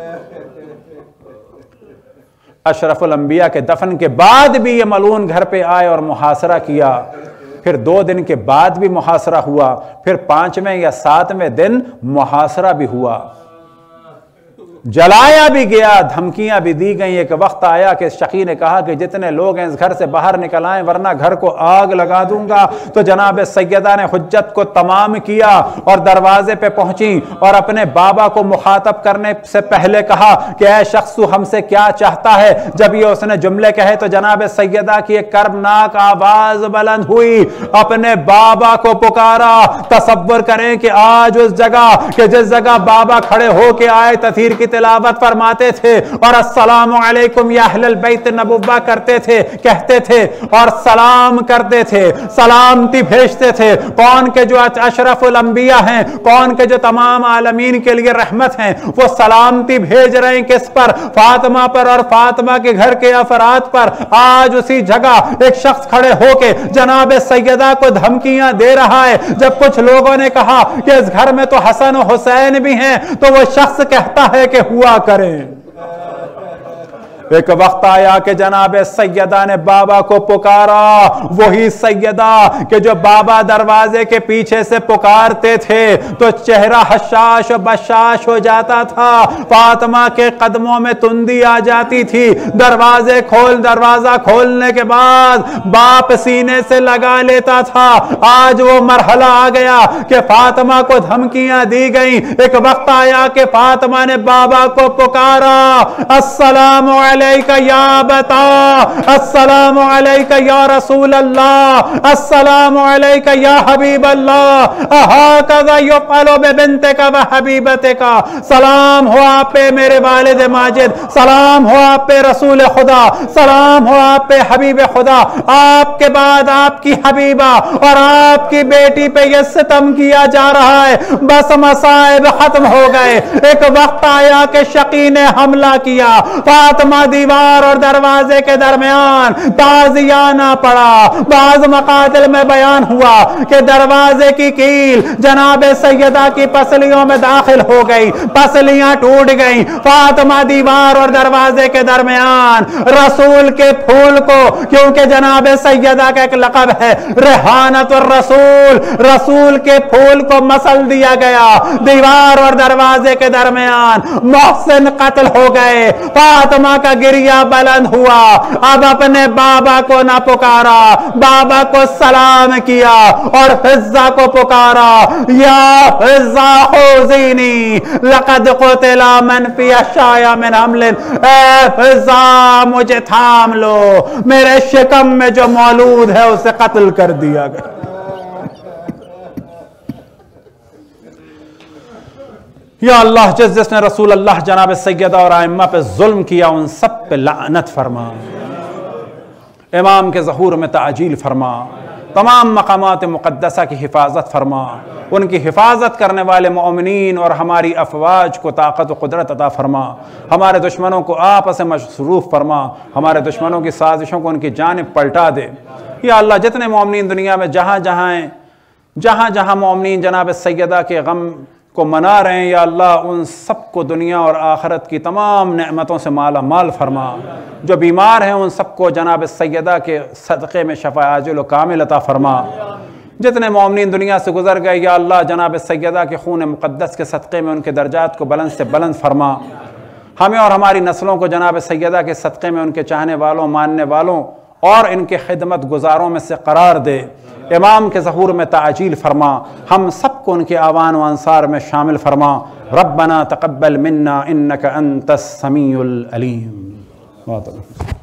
اشرف الانبیاء کے دفن کے بعد بھی یہ ملعون گھر پہ آئے اور محاصرہ کیا، پھر دو دن کے بعد بھی محاصرہ ہوا، پھر پانچویں یا ساتویں دن محاصرہ بھی ہوا۔ جلایا بھی گیا، دھمکیاں بھی دی گئیں۔ ایک وقت آیا کہ شقی نے کہا کہ جتنے لوگ ہیں اس گھر سے باہر نکل آئیں ورنہ گھر کو آگ لگا دوں گا۔ تو جناب سیدہ نے حجت کو تمام کیا اور دروازے پہ پہنچی اور اپنے بابا کو مخاطب کرنے سے پہلے کہا کہ اے شخص تو ہم سے کیا چاہتا ہے؟ جب یہ اس نے جملے کہے تو جناب سیدہ کی ایک کربناک آواز بلند ہوئی، اپنے بابا کو پکارا۔ تصور کریں کہ آج اس جگہ کہ جس جگہ بابا کھڑے ہو کے آئے تطہیر کی تلاوت فرماتے تھے اور السلام علیکم یا اہل البیت نبوہ کرتے تھے، کہتے تھے اور سلام کرتے تھے، سلامتی بھیجتے تھے، کون کے جو اشرف الانبیاء ہیں، کون کے جو تمام عالمین کے لیے رحمت ہیں، وہ سلامتی بھیج رہے ہیں کس پر؟ فاطمہ پر اور فاطمہ کے گھر کے افراد پر۔ آج اسی جگہ ایک شخص کھڑے ہو کے جناب سیدہ کو دھمکیاں دے رہا ہے۔ جب کچھ لوگوں نے کہا کہ اس گھر میں تو حسن و حسین بھی ہیں، تو وہ شخص کہتا ہے کہ ہوا کریں۔ ایک وقت آیا کہ جناب سیدہ نے بابا کو پکارا، وہی سیدہ کہ جو بابا دروازے کے پیچھے سے پکارتے تھے تو چہرہ حشاش و بشاش ہو جاتا تھا، فاطمہ کے قدموں میں تندی آ جاتی تھی۔ دروازے کھول دروازہ کھولنے کے بعد باپ سینے سے لگا لیتا تھا۔ آج وہ مرحلہ آ گیا کہ فاطمہ کو دھمکیاں دی گئیں۔ ایک وقت آیا کہ فاطمہ نے بابا کو پکارا، السلام علیکم علیکہ یا بتا، السلام علیکہ یا رسول اللہ، السلام علیکہ یا حبیب اللہ، اہاکذا یفعل ببنتک و حبیبتک، سلام ہو آپ پہ میرے والد ماجد، سلام ہو آپ پہ رسول خدا، سلام ہو آپ پہ حبیب خدا، آپ کے بعد آپ کی حبیبہ اور آپ کی بیٹی پہ یہ ستم کیا جا رہا ہے، بس مصائب ختم ہو گئے۔ ایک وقت آیا کہ شقی نے حملہ کیا، فاطمہ دیوار اور دروازے کے درمیان تازیانہ پڑا۔ بعض مقاتل میں بیان ہوا کہ دروازے کی کیل جناب سیدہ کی پسلیوں میں داخل ہو گئی، پسلیاں ٹوٹ گئیں۔ فاطمہ دیوار اور دروازے کے درمیان رسول کے پھول کو، کیونکہ جناب سیدہ کا ایک لقب ہے ریحانت الرسول، رسول کے پھول کو مسل دیا گیا۔ دیوار اور دروازے کے درمیان محسن قتل ہو گئے۔ فاطمہ کا گریہ بلند ہوا۔ اب اپنے بابا کو نہ پکارا، بابا کو سلام کیا اور حفظہ کو پکارا، یا حفظہ خوزینی لقد قتل من فی الشایا من حمل، اے حفظہ مجھے تھام لو، میرے شکم میں جو مولود ہے اسے قتل کر دیا گیا۔ یا اللہ جس جس نے رسول اللہ جناب سیدہ اور ائمہ پہ ظلم کیا ان سب پہ لعنت فرما، امام کے ظہور میں تعجیل فرما، تمام مقامات مقدسہ کی حفاظت فرما، ان کی حفاظت کرنے والے مومنین اور ہماری افواج کو طاقت و قدرت عطا فرما، ہمارے دشمنوں کو آپس میں مصروف فرما، ہمارے دشمنوں کی سازشوں کو ان کی جانب پلٹا دے۔ یا اللہ جتنے مومنین دنیا میں جہاں جہاں ہیں، جہاں جہاں مومنین جناب سیدہ کے غم کو منا رہے ہیں، یا اللہ ان سب کو دنیا اور آخرت کی تمام نعمتوں سے مالا مال فرما، جو بیمار ہیں ان سب کو جناب سیدہ کے صدقے میں شفا عاجل و کامل عطا فرما، جتنے مومنین دنیا سے گزر گئے یا اللہ جناب سیدہ کے خون مقدس کے صدقے میں ان کے درجات کو بلند سے بلند فرما، ہمیں اور ہماری نسلوں کو جناب سیدہ کے صدقے میں ان کے چاہنے والوں، ماننے والوں اور ان کے خدمت گزاروں میں سے قرار دے، امام کے ظہور میں تعجیل فرما، ہم سب کو ان کے آوان و انصار میں شامل فرما۔ ربنا تقبل منا انک انت السمیع العلیم۔